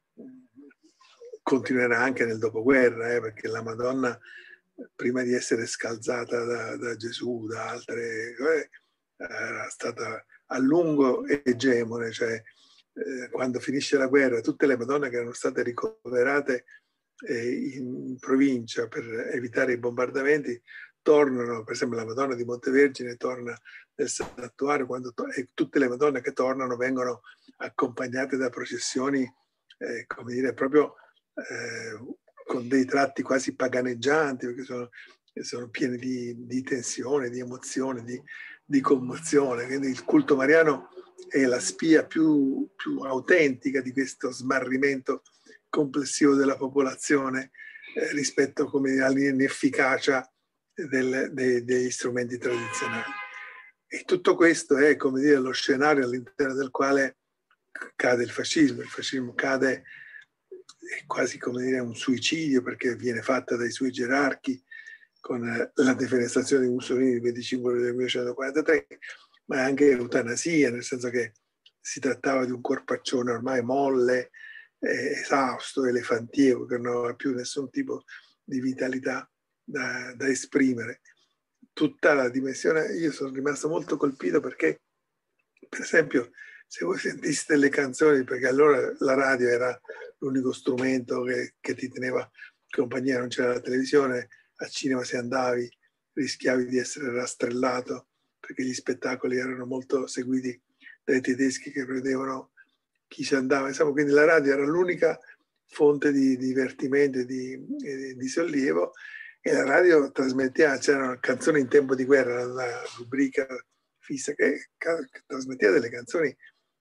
continuerà anche nel dopoguerra, eh, perché la Madonna, prima di essere scalzata da, da Gesù, da altre cose, era stata a lungo egemone. Cioè, eh, quando finisce la guerra, tutte le Madonne che erano state ricoverate eh, in provincia per evitare i bombardamenti tornano. Per esempio la Madonna di Montevergine torna nel santuario, quando to- e tutte le Madonne che tornano vengono accompagnate da processioni, eh, come dire, proprio eh, con dei tratti quasi paganeggianti, perché sono, sono pieni di, di tensione, di emozione, di, di commozione. Quindi il culto mariano è la spia più, più autentica di questo smarrimento complessivo della popolazione eh, rispetto come all'inefficacia del, de, degli strumenti tradizionali. E tutto questo è, come dire, lo scenario all'interno del quale cade il fascismo. Il fascismo cade, è quasi come dire un suicidio, perché viene fatta dai suoi gerarchi con la defenestrazione di Mussolini il venticinque luglio millenovecentoquarantatré, ma è anche eutanasia, nel senso che si trattava di un corpaccione ormai molle, eh, esausto, elefantiaco, che non aveva più nessun tipo di vitalità da, da esprimere. Tutta la dimensione, io sono rimasto molto colpito perché, per esempio, se voi sentiste le canzoni, perché allora la radio era l'unico strumento che, che ti teneva compagnia, non c'era la televisione, al cinema se andavi rischiavi di essere rastrellato, perché gli spettacoli erano molto seguiti dai tedeschi che vedevano chi ci andava. Insomma, quindi la radio era l'unica fonte di divertimento e di, di, di sollievo, e la radio trasmetteva, c'erano canzoni in tempo di guerra, una rubrica fissa che, che trasmetteva delle canzoni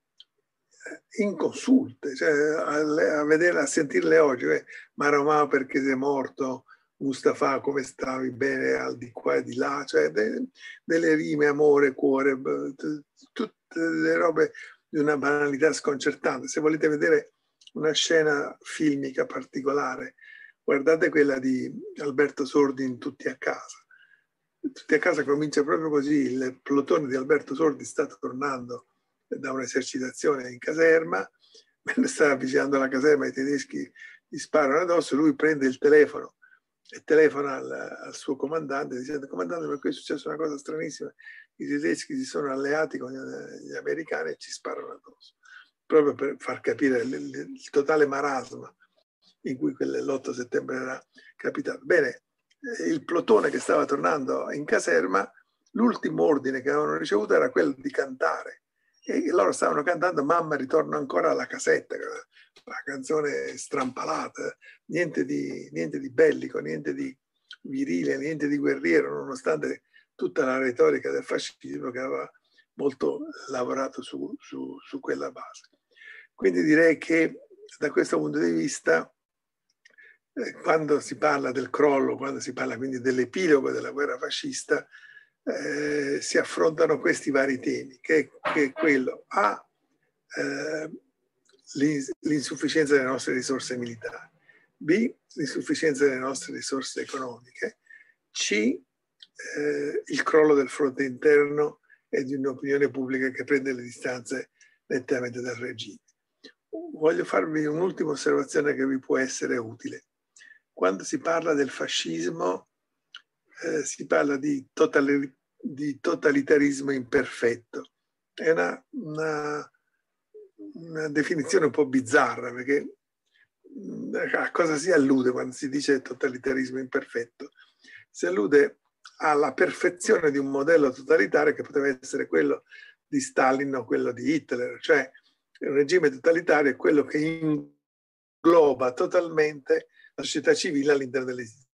inconsulte, cioè a, a vederle, a sentirle oggi, eh, Maramà perché sei morto, Mustafa come stavi, bene al di qua e di là, cioè de, delle rime, amore, cuore, tutte le robe di una banalità sconcertante. Se volete vedere una scena filmica particolare, guardate quella di Alberto Sordi in Tutti a casa. Tutti a casa comincia proprio così: il plotone di Alberto Sordi sta tornando da un'esercitazione in caserma, mentre sta avvicinando la caserma i tedeschi gli sparano addosso, lui prende il telefono e telefona al, al suo comandante dicendo: comandante, per qui è successa una cosa stranissima, i tedeschi si sono alleati con gli americani e ci sparano addosso, proprio per far capire il, il, il totale marasma in cui l'otto settembre era capitato. Bene, il plotone che stava tornando in caserma, l'ultimo ordine che avevano ricevuto era quello di cantare, e loro stavano cantando Mamma ritorno ancora alla casetta, la canzone strampalata, niente di, niente di bellico, niente di virile, niente di guerriero, nonostante tutta la retorica del fascismo che aveva molto lavorato su, su, su quella base. Quindi direi che da questo punto di vista, eh, quando si parla del crollo, quando si parla quindi dell'epilogo della guerra fascista, eh, si affrontano questi vari temi, che, che è quello A, eh, l'insufficienza delle nostre risorse militari, B, l'insufficienza delle nostre risorse economiche, C, eh, il crollo del fronte interno e di un'opinione pubblica che prende le distanze nettamente dal regime. Voglio farvi un'ultima osservazione che vi può essere utile. Quando si parla del fascismo, eh, si parla di, totali- di totalitarismo imperfetto. È una, una, una definizione un po' bizzarra, perché a cosa si allude quando si dice totalitarismo imperfetto? Si allude alla perfezione di un modello totalitario che poteva essere quello di Stalin o quello di Hitler, cioè il regime totalitario è quello che ingloba totalmente la società civile all'interno delle istituzioni.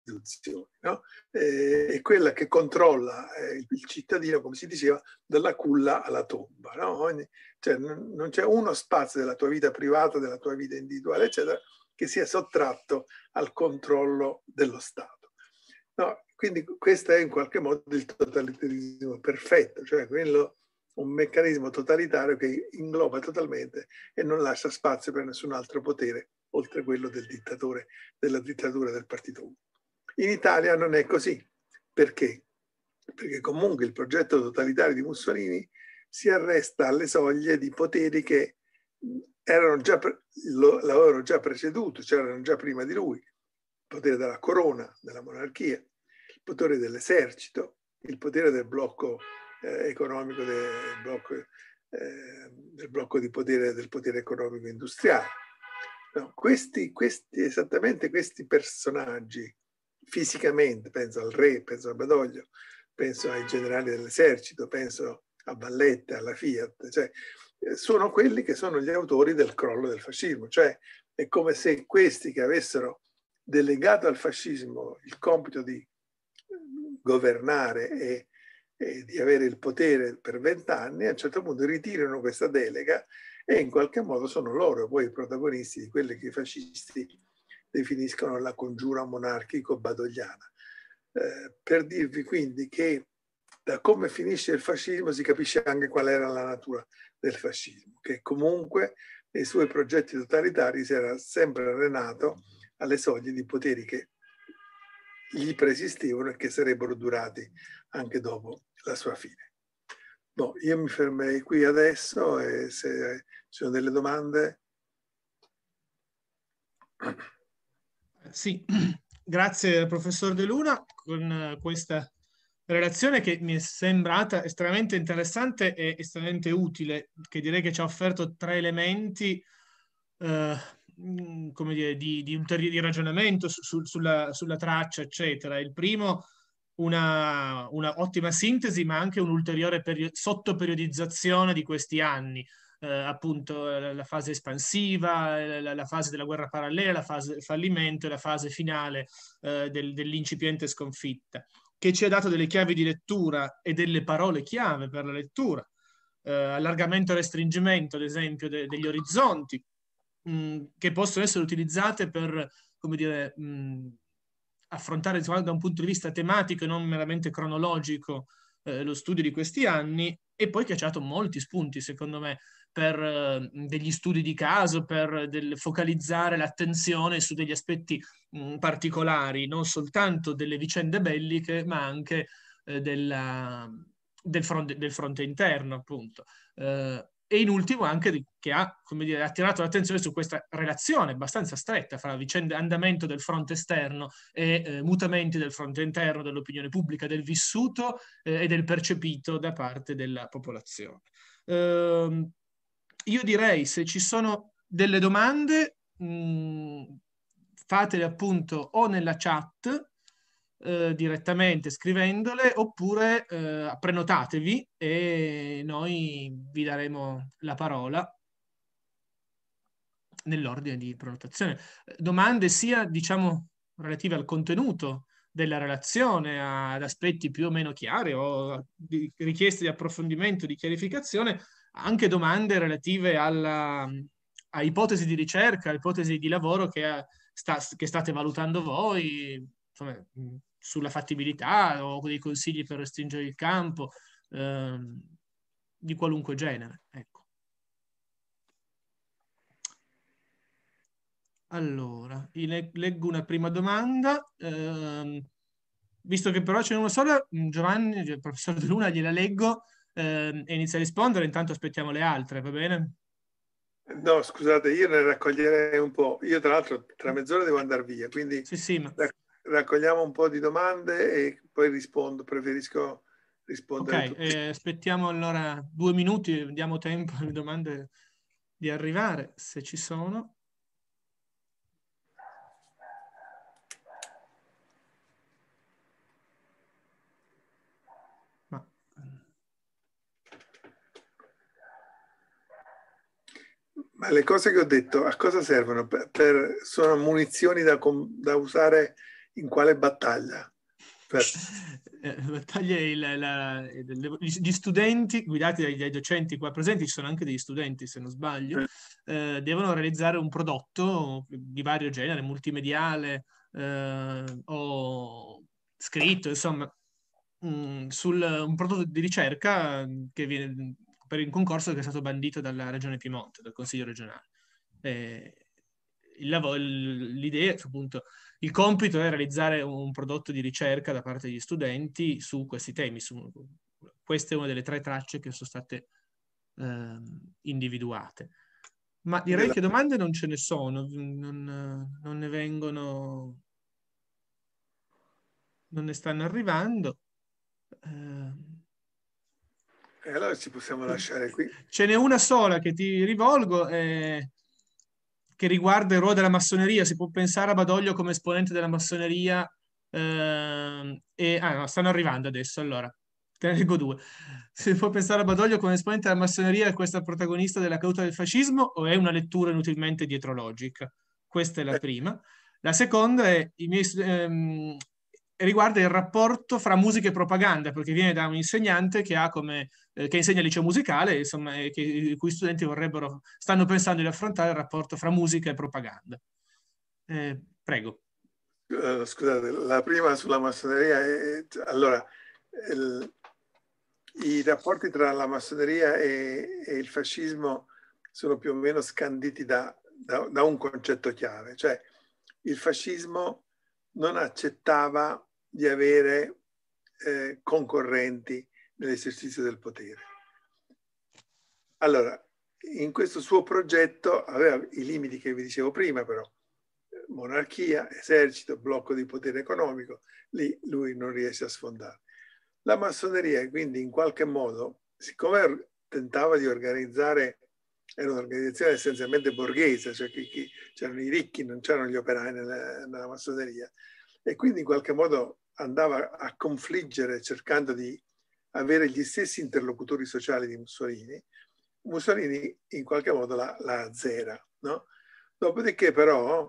istituzioni, no? Eh, è quella che controlla eh, il cittadino, come si diceva, dalla culla alla tomba, no? Ogni, cioè, non, non c'è uno spazio della tua vita privata, della tua vita individuale, eccetera, che sia sottratto al controllo dello Stato. No? Quindi questo è in qualche modo il totalitarismo perfetto, cioè quello, un meccanismo totalitario che ingloba totalmente e non lascia spazio per nessun altro potere oltre quello del dittatore, della dittatura del partito unico. In Italia non è così. Perché? Perché comunque il progetto totalitario di Mussolini si arresta alle soglie di poteri che erano già, lo, l'avevano già preceduto, c'erano già prima di lui. Il potere della corona, della monarchia, il potere dell'esercito, il potere del blocco eh, economico, del blocco, eh, del blocco di potere, del potere economico industriale. No, questi, questi, esattamente questi personaggi, fisicamente, penso al re, penso a Badoglio, penso ai generali dell'esercito, penso a Valletta, alla Fiat, cioè, sono quelli che sono gli autori del crollo del fascismo. Cioè è come se questi che avessero delegato al fascismo il compito di governare e, e di avere il potere per vent'anni, a un certo punto ritirano questa delega e in qualche modo sono loro poi i protagonisti di quelle che i fascisti definiscono la congiura monarchico-badogliana. Eh, per dirvi quindi che da come finisce il fascismo si capisce anche qual era la natura del fascismo, che comunque nei suoi progetti totalitari si era sempre arenato alle soglie di poteri che gli preesistevano e che sarebbero durati anche dopo la sua fine. Boh, io mi fermerei qui adesso e se ci sono delle domande. Sì, grazie professor De Luna con questa relazione che mi è sembrata estremamente interessante e estremamente utile, che direi che ci ha offerto tre elementi eh, come dire, di, di, di ragionamento su, su, sulla, sulla traccia, eccetera. Il primo, una, una ottima sintesi, ma anche un'ulteriore perio- sottoperiodizzazione di questi anni. Eh, appunto la fase espansiva, la, la fase della guerra parallela, la fase del fallimento e la fase finale eh, del, dell'incipiente sconfitta, che ci ha dato delle chiavi di lettura e delle parole chiave per la lettura. Eh, allargamento e restringimento, ad esempio, de, degli orizzonti, mh, che possono essere utilizzate per, come dire, mh, affrontare da un punto di vista tematico e non meramente cronologico eh, lo studio di questi anni, e poi che ci ha dato molti spunti, secondo me, per eh, degli studi di caso, per del, focalizzare l'attenzione su degli aspetti mh, particolari, non soltanto delle vicende belliche, ma anche eh, della, del, fronte, del fronte interno, appunto. Eh, e in ultimo anche che ha, come dire, attirato l'attenzione su questa relazione abbastanza stretta fra vicende, andamento del fronte esterno e eh, mutamenti del fronte interno, dell'opinione pubblica, del vissuto eh, e del percepito da parte della popolazione. Eh, io direi, se ci sono delle domande, mh, fatele appunto o nella chat eh, direttamente scrivendole, oppure eh, prenotatevi e noi vi daremo la parola nell'ordine di prenotazione. Domande sia, diciamo, relative al contenuto della relazione, ad aspetti più o meno chiari o di richieste di approfondimento, di chiarificazione, anche domande relative alla, a ipotesi di ricerca, ipotesi di lavoro che, sta, che state valutando voi, insomma, sulla fattibilità o dei consigli per restringere il campo, ehm, di qualunque genere. Ecco. Allora, leggo una prima domanda. Eh, visto che però ce n'è una sola, Giovanni, il professor De Luna, gliela leggo eh, e inizia a rispondere, intanto aspettiamo le altre, va bene? No, scusate, io ne raccoglierei un po'. Io tra l'altro tra mezz'ora devo andare via, quindi sì, sì, ma... raccogliamo un po' di domande e poi rispondo. Preferisco rispondere Ok, tutte. eh, aspettiamo allora due minuti, diamo tempo alle domande di arrivare, se ci sono. Ma... Ma le cose che ho detto a cosa servono? Per, per, sono munizioni da, da usare In quale battaglia? Per... Eh, battaglia il, la, la, gli studenti guidati dai, dai docenti qua presenti, ci sono anche degli studenti se non sbaglio, eh, devono realizzare un prodotto di vario genere, multimediale eh, o scritto, insomma, mh, sul, un prodotto di ricerca che viene per un concorso che è stato bandito dalla Regione Piemonte, dal Consiglio regionale. Eh, il lavoro, l'idea, appunto, il compito è realizzare un prodotto di ricerca da parte degli studenti su questi temi. Su, questa è una delle tre tracce che sono state eh, individuate. Ma direi che domande non ce ne sono, non, non ne vengono, non ne stanno arrivando. Eh, E allora ci possiamo lasciare qui. Ce n'è una sola che ti rivolgo, eh, che riguarda il ruolo della massoneria. Si può pensare a Badoglio come esponente della massoneria eh, e ah, no, stanno arrivando adesso, allora te ne leggo due. Si può pensare a Badoglio come esponente della massoneria e questa protagonista della caduta del fascismo, o è una lettura inutilmente dietrologica? Questa è la prima. La seconda è i miei, ehm, riguarda il rapporto fra musica e propaganda, perché viene da un insegnante che ha come eh, che insegna al liceo musicale, insomma, e che, i cui studenti vorrebbero, stanno pensando di affrontare il rapporto fra musica e propaganda. Eh, prego. Uh, scusate, la prima sulla massoneria è, allora, il, i rapporti tra la massoneria e, e il fascismo sono più o meno scanditi da, da, da un concetto chiave, cioè il fascismo non accettava di avere eh, concorrenti nell'esercizio del potere. Allora, in questo suo progetto aveva i limiti che vi dicevo prima, però monarchia, esercito, blocco di potere economico, lì lui non riesce a sfondare. La massoneria quindi in qualche modo, siccome tentava di organizzare, era un'organizzazione essenzialmente borghese, cioè chi, chi, c'erano i ricchi, non c'erano gli operai nella, nella massoneria, e quindi in qualche modo andava a confliggere cercando di avere gli stessi interlocutori sociali di Mussolini. Mussolini in qualche modo la, la azzera, no? Dopodiché però,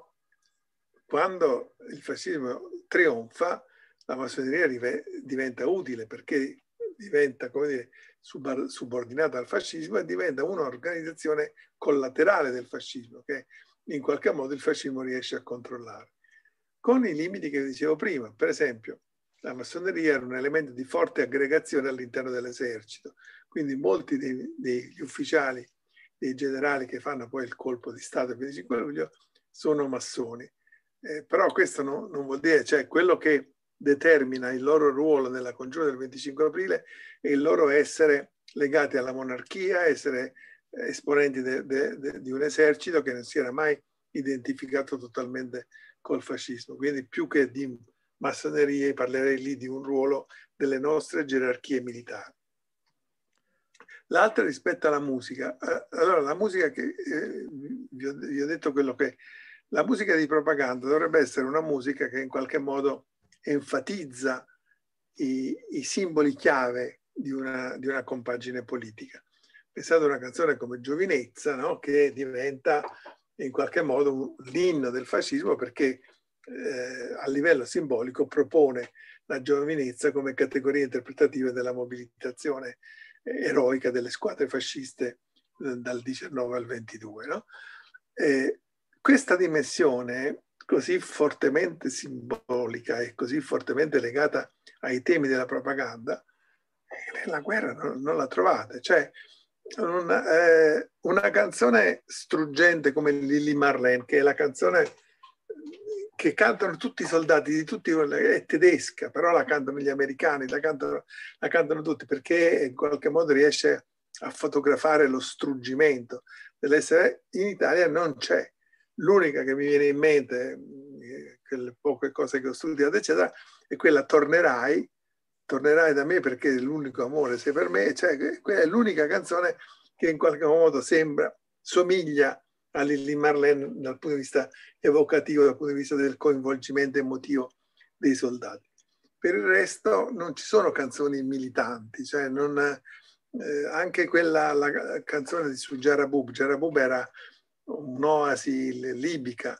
quando il fascismo trionfa, la massoneria diventa utile perché diventa, come dire, subordinata al fascismo e diventa un'organizzazione collaterale del fascismo che in qualche modo il fascismo riesce a controllare. Con i limiti che vi dicevo prima, per esempio, la massoneria era un elemento di forte aggregazione all'interno dell'esercito, quindi molti dei, degli ufficiali, dei generali che fanno poi il colpo di Stato il venticinque luglio sono massoni. Eh, però questo no, non vuol dire, cioè quello che determina il loro ruolo nella congiura del venticinque aprile è il loro essere legati alla monarchia, essere esponenti de, de, de, di un esercito che non si era mai identificato totalmente col fascismo. Quindi più che di massoneria parlerei lì di un ruolo delle nostre gerarchie militari. L'altra rispetto alla musica. Allora la musica che eh, vi, ho, vi ho detto quello che la musica di propaganda dovrebbe essere una musica che in qualche modo enfatizza i, i simboli chiave di una, di una compagine politica. Pensate a una canzone come Giovinezza, no? Che diventa in qualche modo l'inno del fascismo perché eh, a livello simbolico propone la giovinezza come categoria interpretativa della mobilitazione eroica delle squadre fasciste eh, dal diciannove al ventidue. No? Eh, questa dimensione così fortemente simbolica e così fortemente legata ai temi della propaganda, eh, la guerra non, non la trovate. Cioè, una, eh, una canzone struggente come Lili Marlene, che è la canzone che cantano tutti i soldati di tutti, è tedesca, però la cantano gli americani, la cantano, la cantano tutti, perché in qualche modo riesce a fotografare lo struggimento dell'essere. In Italia non c'è. L'unica che mi viene in mente, quelle poche cose che ho studiato, eccetera, è quella Tornerai, Tornerai da me perché l'unico amore sei per me, cioè quella è l'unica canzone che in qualche modo sembra, somiglia a Lili Marlene dal punto di vista evocativo, dal punto di vista del coinvolgimento emotivo dei soldati. Per il resto non ci sono canzoni militanti, cioè non, eh, anche quella, la canzone di su Jarabub, Jarabub era un'oasi libica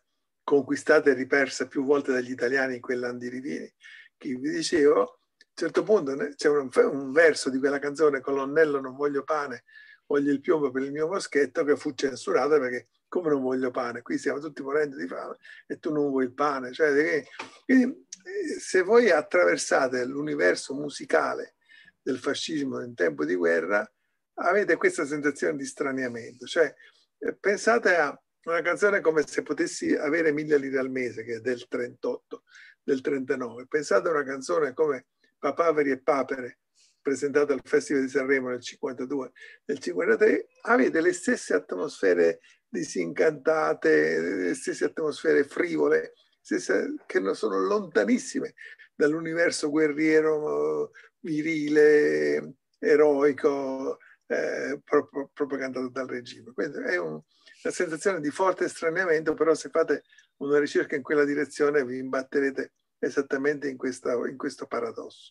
conquistata e ripersa più volte dagli italiani in quell'Andirivini, che vi dicevo. A un certo punto c'è un, un verso di quella canzone, colonnello non voglio pane, voglio il piombo per il mio moschetto, che fu censurato perché come non voglio pane, qui stiamo tutti morendo di fame e tu non vuoi il pane. Cioè, quindi se voi attraversate l'universo musicale del fascismo in tempo di guerra, avete questa sensazione di straniamento. Cioè, pensate a una canzone come Se potessi avere mille lire al mese, che è del trentotto, del trentanove. Pensate a una canzone come Papaveri e Papere, presentata al Festival di Sanremo nel cinquantadue, nel cinquantatré, avete le stesse atmosfere disincantate, le stesse atmosfere frivole, stesse, che non sono lontanissime dall'universo guerriero, virile, eroico, eh, pro, pro, propagandato dal regime. Quindi è un, una sensazione di forte straniamento, però se fate una ricerca in quella direzione vi imbatterete esattamente in, questa, in questo paradosso.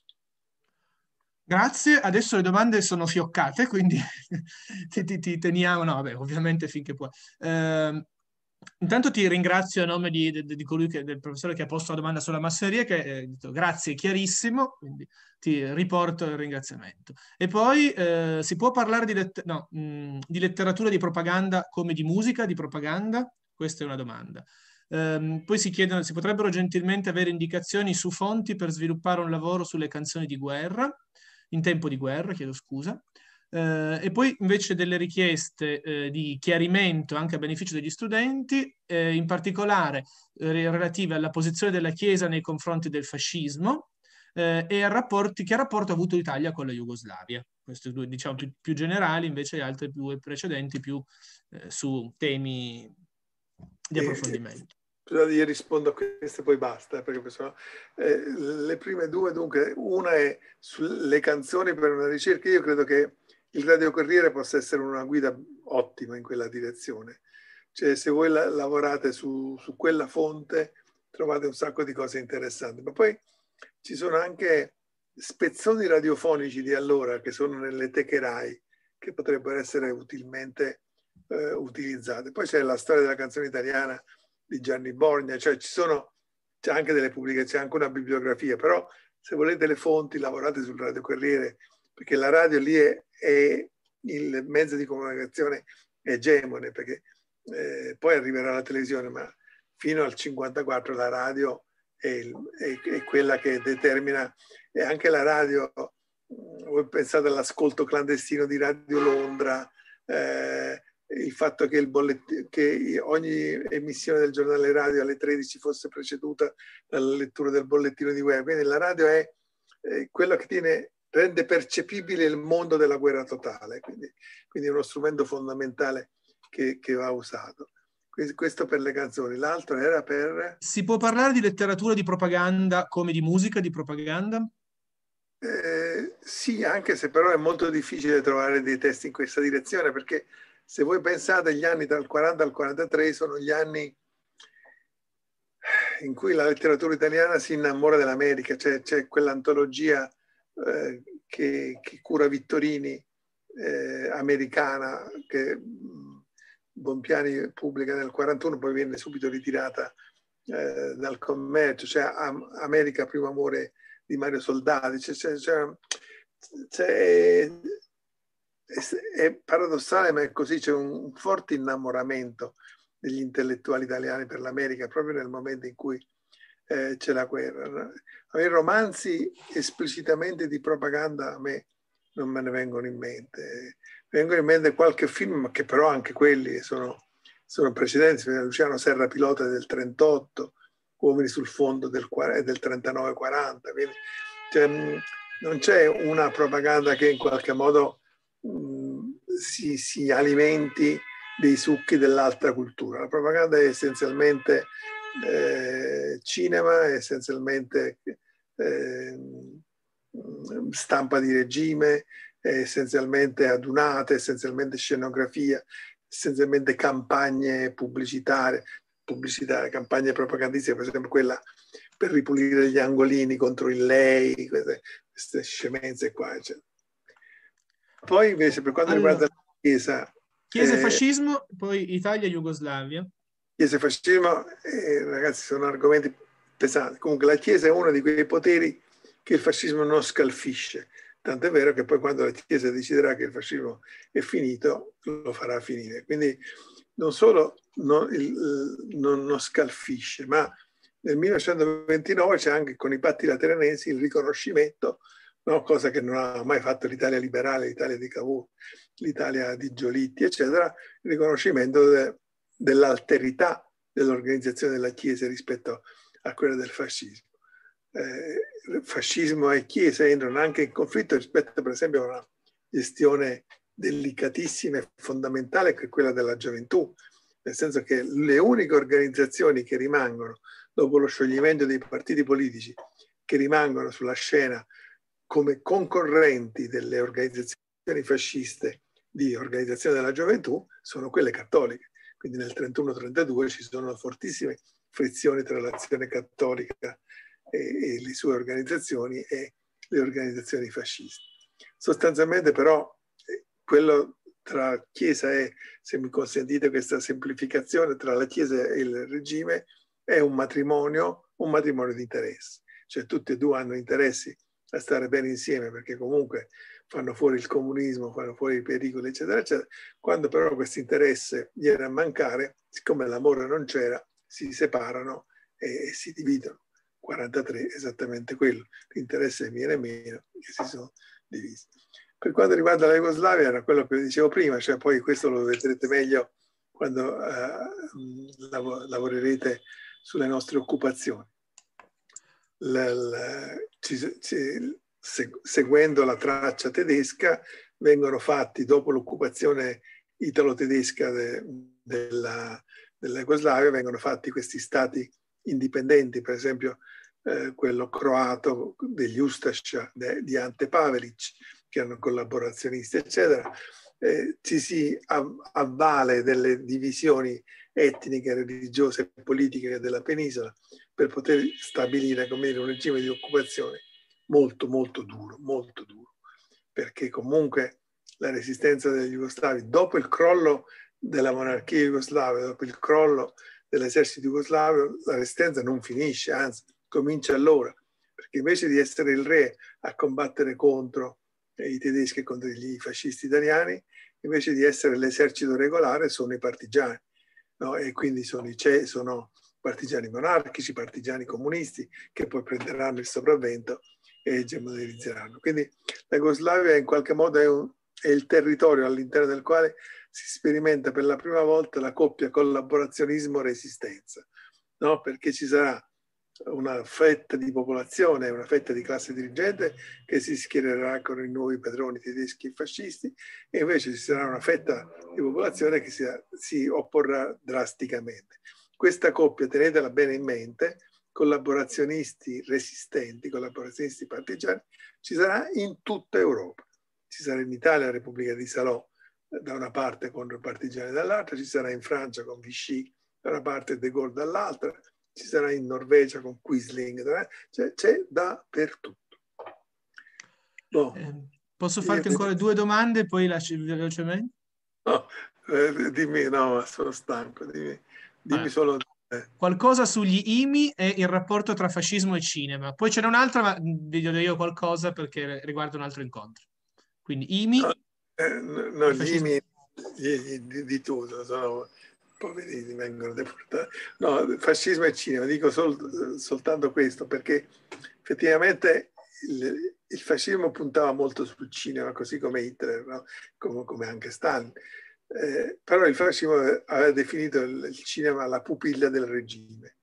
Grazie, adesso le domande sono fioccate, quindi ti, ti, ti teniamo, no, vabbè, ovviamente finché puoi. Eh, intanto ti ringrazio a nome di, di, di colui che, del professore che ha posto la domanda sulla massoneria, che ha detto grazie, chiarissimo, quindi ti riporto il ringraziamento. E poi eh, si può parlare di, let no, mh, di letteratura di propaganda come di musica di propaganda? Questa è una domanda. Um, poi si chiedono, si potrebbero gentilmente avere indicazioni su fonti per sviluppare un lavoro sulle canzoni di guerra, in tempo di guerra, chiedo scusa, eh, e poi invece delle richieste eh, di chiarimento anche a beneficio degli studenti, eh, in particolare eh, relative alla posizione della Chiesa nei confronti del fascismo eh, e a rapporti, che rapporto ha avuto l'Italia con la Jugoslavia. Questi due, diciamo, più, più generali, invece gli altri due precedenti più eh, su temi di approfondimento. Io rispondo a questo e poi basta, perché sono, eh, le prime due, dunque, una è sulle canzoni per una ricerca. Io credo che il Radio Corriere possa essere una guida ottima in quella direzione. Cioè, se voi la, lavorate su, su quella fonte, trovate un sacco di cose interessanti. Ma poi ci sono anche spezzoni radiofonici di allora che sono nelle teche Rai, che potrebbero essere utilmente eh, utilizzate. Poi c'è la storia della canzone italiana di Gianni Borgna, cioè ci sono, c'è anche delle pubblicazioni, c'è anche una bibliografia, però se volete le fonti lavorate sul Radio Corriere, perché la radio lì è, è il mezzo di comunicazione egemone, perché eh, poi arriverà la televisione, ma fino al cinquantaquattro la radio è, il, è, è quella che determina, e anche la radio, voi pensate all'ascolto clandestino di Radio Londra, eh, il fatto che, il che ogni emissione del giornale radio alle tredici fosse preceduta dalla lettura del bollettino di guerra. Quindi la radio è, è quello che tiene, rende percepibile il mondo della guerra totale, quindi, quindi è uno strumento fondamentale che, che va usato. Quindi questo per le canzoni. L'altro era per... Si può parlare di letteratura di propaganda come di musica di propaganda? Eh, sì, anche se però è molto difficile trovare dei testi in questa direzione, perché se voi pensate gli anni dal quaranta al quarantatré sono gli anni in cui la letteratura italiana si innamora dell'America, c'è, c'è quell'antologia eh, che, che cura Vittorini, eh, americana, che Bompiani pubblica nel quarantuno, poi viene subito ritirata eh, dal commercio, cioè America, primo amore di Mario Soldati, c'è, c'è, c'è, c'è è paradossale, ma è così, c'è un forte innamoramento degli intellettuali italiani per l'America proprio nel momento in cui eh, c'è la guerra. I romanzi esplicitamente di propaganda a me non me ne vengono in mente. Mi vengono in mente qualche film, ma che però anche quelli sono, sono precedenti. Luciano Serra Pilota del trentotto, Uomini sul fondo del, del trentanove quaranta. Cioè, non c'è una propaganda che in qualche modo Si, si alimenti dei succhi dell'altra cultura. La propaganda è essenzialmente eh, cinema, è essenzialmente eh, stampa di regime, è essenzialmente adunate, è essenzialmente scenografia, essenzialmente campagne pubblicitarie, pubblicitarie, campagne propagandistiche, per esempio quella per ripulire gli angolini contro il lei, queste, queste scemenze qua, eccetera. Poi invece per quanto allora, riguarda la Chiesa... Chiesa e eh, fascismo, poi Italia e Jugoslavia. Chiesa e fascismo, eh, ragazzi, sono argomenti pesanti. Comunque la Chiesa è uno di quei poteri che il fascismo non scalfisce. Tant'è vero che poi quando la Chiesa deciderà che il fascismo è finito, lo farà finire. Quindi non solo non, il, non, non scalfisce, ma nel millenovecentoventinove c'è anche con i patti lateranensi il riconoscimento, no? Cosa che non ha mai fatto l'Italia liberale, l'Italia di Cavour, l'Italia di Giolitti, eccetera, il riconoscimento de, dell'alterità dell'organizzazione della Chiesa rispetto a quella del fascismo. Eh, fascismo e Chiesa entrano anche in conflitto rispetto, per esempio, a una gestione delicatissima e fondamentale che è quella della gioventù, nel senso che le uniche organizzazioni che rimangono dopo lo scioglimento dei partiti politici, che rimangono sulla scena come concorrenti delle organizzazioni fasciste di organizzazione della gioventù, sono quelle cattoliche. Quindi nel trentuno trentadue ci sono fortissime frizioni tra l'azione cattolica e, e le sue organizzazioni e le organizzazioni fasciste. Sostanzialmente però quello tra Chiesa e, se mi consentite questa semplificazione, tra la Chiesa e il regime è un matrimonio, un matrimonio di interessi. Cioè tutti e due hanno interessi a stare bene insieme perché comunque fanno fuori il comunismo, fanno fuori i pericoli, eccetera, eccetera. Quando però questo interesse viene a mancare, siccome l'amore non c'era, si separano e, e si dividono. quarantatré esattamente quello, l'interesse viene meno e si sono divisi. Per quanto riguarda la Jugoslavia era quello che dicevo prima, cioè poi questo lo vedrete meglio quando uh, lav lavorerete sulle nostre occupazioni. La, la, ci, ci, seguendo la traccia tedesca vengono fatti, dopo l'occupazione italo-tedesca de, della, della Jugoslavia, vengono fatti questi stati indipendenti, per esempio eh, quello croato degli Ustascia di Ante Pavelic, che erano collaborazionisti, eccetera. Eh, ci si avvale delle divisioni etniche, religiose e politiche della penisola per poter stabilire, come dire, un regime di occupazione molto, molto duro, molto duro, perché comunque la resistenza degli jugoslavi, dopo il crollo della monarchia jugoslava, dopo il crollo dell'esercito jugoslavo, la resistenza non finisce, anzi comincia allora, perché invece di essere il re a combattere contro i tedeschi e contro gli fascisti italiani, invece di essere l'esercito regolare sono i partigiani, no? E quindi sono, i, sono partigiani monarchici, partigiani comunisti che poi prenderanno il sopravvento e egemonizzeranno. Quindi la Jugoslavia in qualche modo è, un, è il territorio all'interno del quale si sperimenta per la prima volta la coppia collaborazionismo-resistenza, no? Perché ci sarà una fetta di popolazione, una fetta di classe dirigente che si schiererà con i nuovi padroni tedeschi e fascisti, e invece ci sarà una fetta di popolazione che si, si opporrà drasticamente. Questa coppia, tenetela bene in mente, collaborazionisti resistenti, collaborazionisti partigiani, ci sarà in tutta Europa. Ci sarà in Italia la Repubblica di Salò da una parte contro i partigiani dall'altra, ci sarà in Francia con Vichy da una parte e De Gaulle dall'altra, ci sarà in Norvegia con Quisling, cioè, c'è dappertutto. No. Eh, posso farti ancora due domande, poi lasci velocemente? No, eh, dimmi, no, sono stanco, dimmi, dimmi allora, solo... Eh. Qualcosa sugli I M I e il rapporto tra fascismo e cinema. Poi ce n'è un'altra, ma vi do io qualcosa perché riguarda un altro incontro. Quindi I M I... No, eh, no gli I M I di, di, di tutto, sono... poverini vengono deportati. No, fascismo e cinema, dico sol, soltanto questo, perché effettivamente il, il fascismo puntava molto sul cinema, così come Hitler, no? come, come anche Stalin. Eh, però il fascismo aveva definito il, il cinema la pupilla del regime.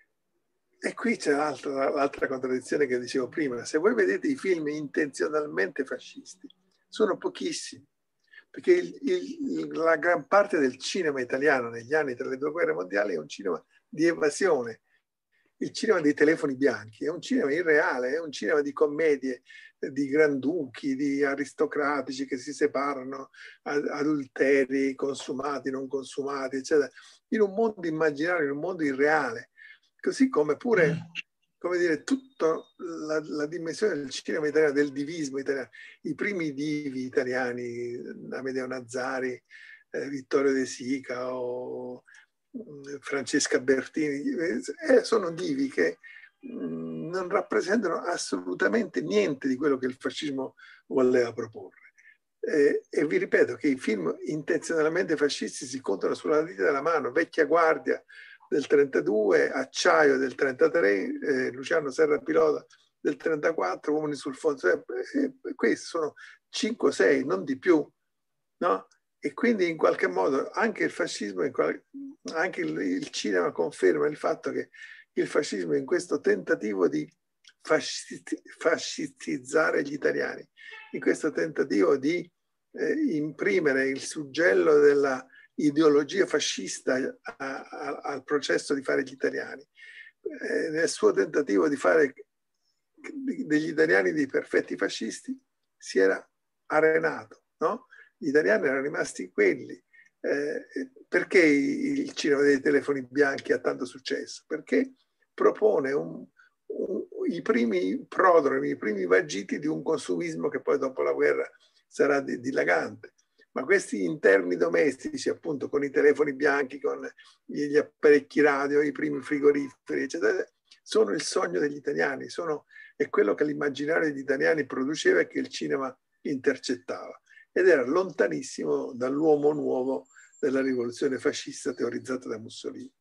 E qui c'è l'altra, l'altra contraddizione che dicevo prima. Se voi vedete i film intenzionalmente fascisti, sono pochissimi. Perché il, il, la gran parte del cinema italiano negli anni tra le due guerre mondiali è un cinema di evasione, il cinema dei telefoni bianchi, è un cinema irreale, è un cinema di commedie, di granduchi, di aristocratici che si separano, adulteri, consumati, non consumati, eccetera, in un mondo immaginario, in un mondo irreale. Così come pure... come dire, tutta la, la dimensione del cinema italiano, del divismo italiano, i primi divi italiani, Amedeo Nazzari, eh, Vittorio De Sica o Francesca Bertini, eh, sono divi che mh, non rappresentano assolutamente niente di quello che il fascismo voleva proporre. Eh, e vi ripeto che i film intenzionalmente fascisti si contano sulla dita della mano. Vecchia Guardia del trentadue, Acciaio del trentatré, eh, Luciano Serra Pilota del trentaquattro, Uomini sul fondo. Eh, eh, questi sono cinque o sei, non di più, no? E quindi in qualche modo anche il fascismo, anche il, il cinema conferma il fatto che il fascismo in questo tentativo di fascisti, fascistizzare gli italiani, in questo tentativo di eh, imprimere il suggello della ideologia fascista a, a, al processo di fare gli italiani, eh, nel suo tentativo di fare degli italiani dei perfetti fascisti, si era arenato, no? Gli italiani erano rimasti quelli. Eh, perché il cinema dei telefoni bianchi ha tanto successo? Perché propone un, un, i primi prodromi, i primi vagiti di un consumismo che poi dopo la guerra sarà dilagante. Ma questi interni domestici, appunto, con i telefoni bianchi, con gli apparecchi radio, i primi frigoriferi, eccetera, sono il sogno degli italiani, sono, è quello che l'immaginario degli italiani produceva e che il cinema intercettava. Ed era lontanissimo dall'uomo nuovo della rivoluzione fascista teorizzata da Mussolini.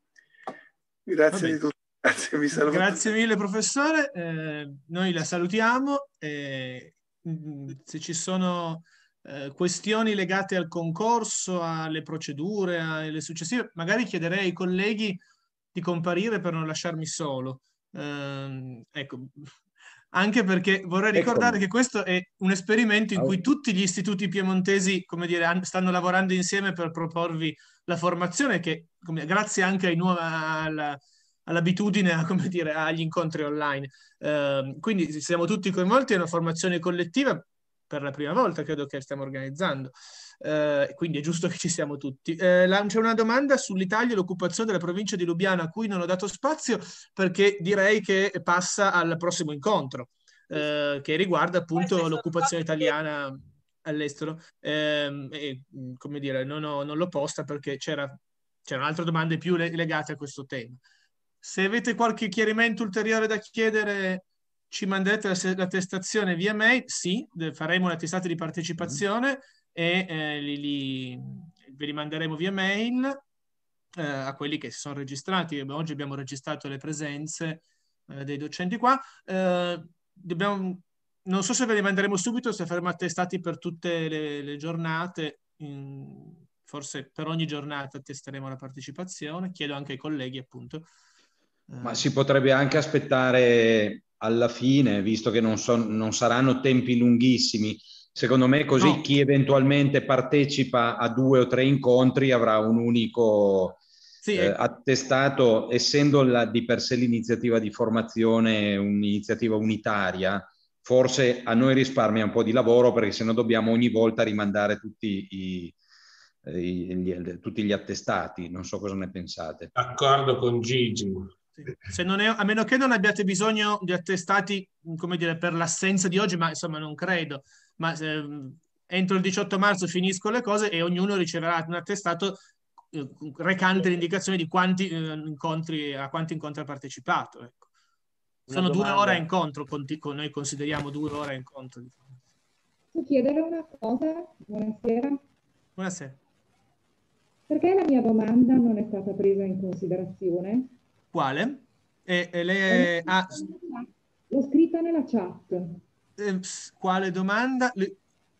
Grazie di tutto. Grazie, vi saluto. Grazie mille professore, eh, noi la salutiamo. Eh, se ci sono eh, questioni legate al concorso, alle procedure, alle successive, magari chiederei ai colleghi di comparire per non lasciarmi solo. Eh, ecco. Anche perché vorrei ricordare Eccomi. che questo è un esperimento in cui tutti gli istituti piemontesi, come dire, stanno lavorando insieme per proporvi la formazione che, come, grazie anche ai nuovi, alla, all'abitudine a, come dire, agli incontri online. Eh, quindi siamo tutti coinvolti, è una formazione collettiva per la prima volta, credo che stiamo organizzando. Eh, quindi è giusto che ci siamo tutti. Eh, c'è una domanda sull'Italia e l'occupazione della provincia di Lubiana, a cui non ho dato spazio perché direi che passa al prossimo incontro, eh, che riguarda appunto l'occupazione italiana all'estero. Eh, e, come dire, non, ho, non l'ho posta perché c'era, c'erano altre domande più legate a questo tema. Se avete qualche chiarimento ulteriore da chiedere, ci manderete l'attestazione via mail. Sì, faremo l'attestato di partecipazione. Mm-hmm. e eh, li, li, ve li manderemo via mail eh, a quelli che si sono registrati. Oggi abbiamo registrato le presenze eh, dei docenti qua. Eh, dobbiamo, non so se ve li manderemo subito, se faremo attestati per tutte le, le giornate. In, forse per ogni giornata attesteremo la partecipazione. Chiedo anche ai colleghi, appunto. Ma si potrebbe anche aspettare alla fine, visto che non, so, non saranno tempi lunghissimi. Secondo me così no. Chi eventualmente partecipa a due o tre incontri avrà un unico sì, eh, attestato, essendo la, di per sé l'iniziativa di formazione un'iniziativa unitaria, forse a noi risparmia un po' di lavoro, perché sennò dobbiamo ogni volta rimandare tutti i, i, gli, tutti gli attestati. Non so cosa ne pensate. D'accordo con Gigi. Se non è, a meno che non abbiate bisogno di attestati, come dire, per l'assenza di oggi, ma insomma non credo, ma eh, entro il diciotto marzo finisco le cose e ognuno riceverà un attestato eh, recante l'indicazione di quanti eh, incontri, a quanti incontri ha partecipato. Ecco. Sono due ore a incontro, con, con, noi consideriamo due ore a incontro. Posso chiedere una cosa? Buonasera. Buonasera. Perché la mia domanda non è stata presa in considerazione? Quale? E, e lei, ah, l'ho scritta nella chat. Eh, quale domanda? Le...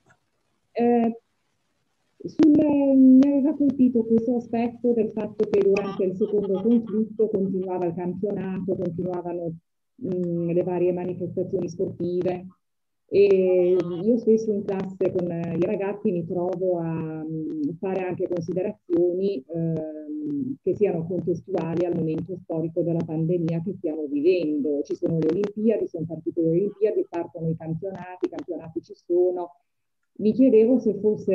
Eh, sul, mi aveva colpito questo aspetto del fatto che durante il secondo conflitto continuava il campionato, continuavano mh, le varie manifestazioni sportive. E io spesso in classe con i ragazzi mi trovo a fare anche considerazioni eh, che siano contestuali al momento storico della pandemia che stiamo vivendo. Ci sono le Olimpiadi, sono partite le Olimpiadi, partono i campionati, i campionati ci sono. Mi chiedevo se fosse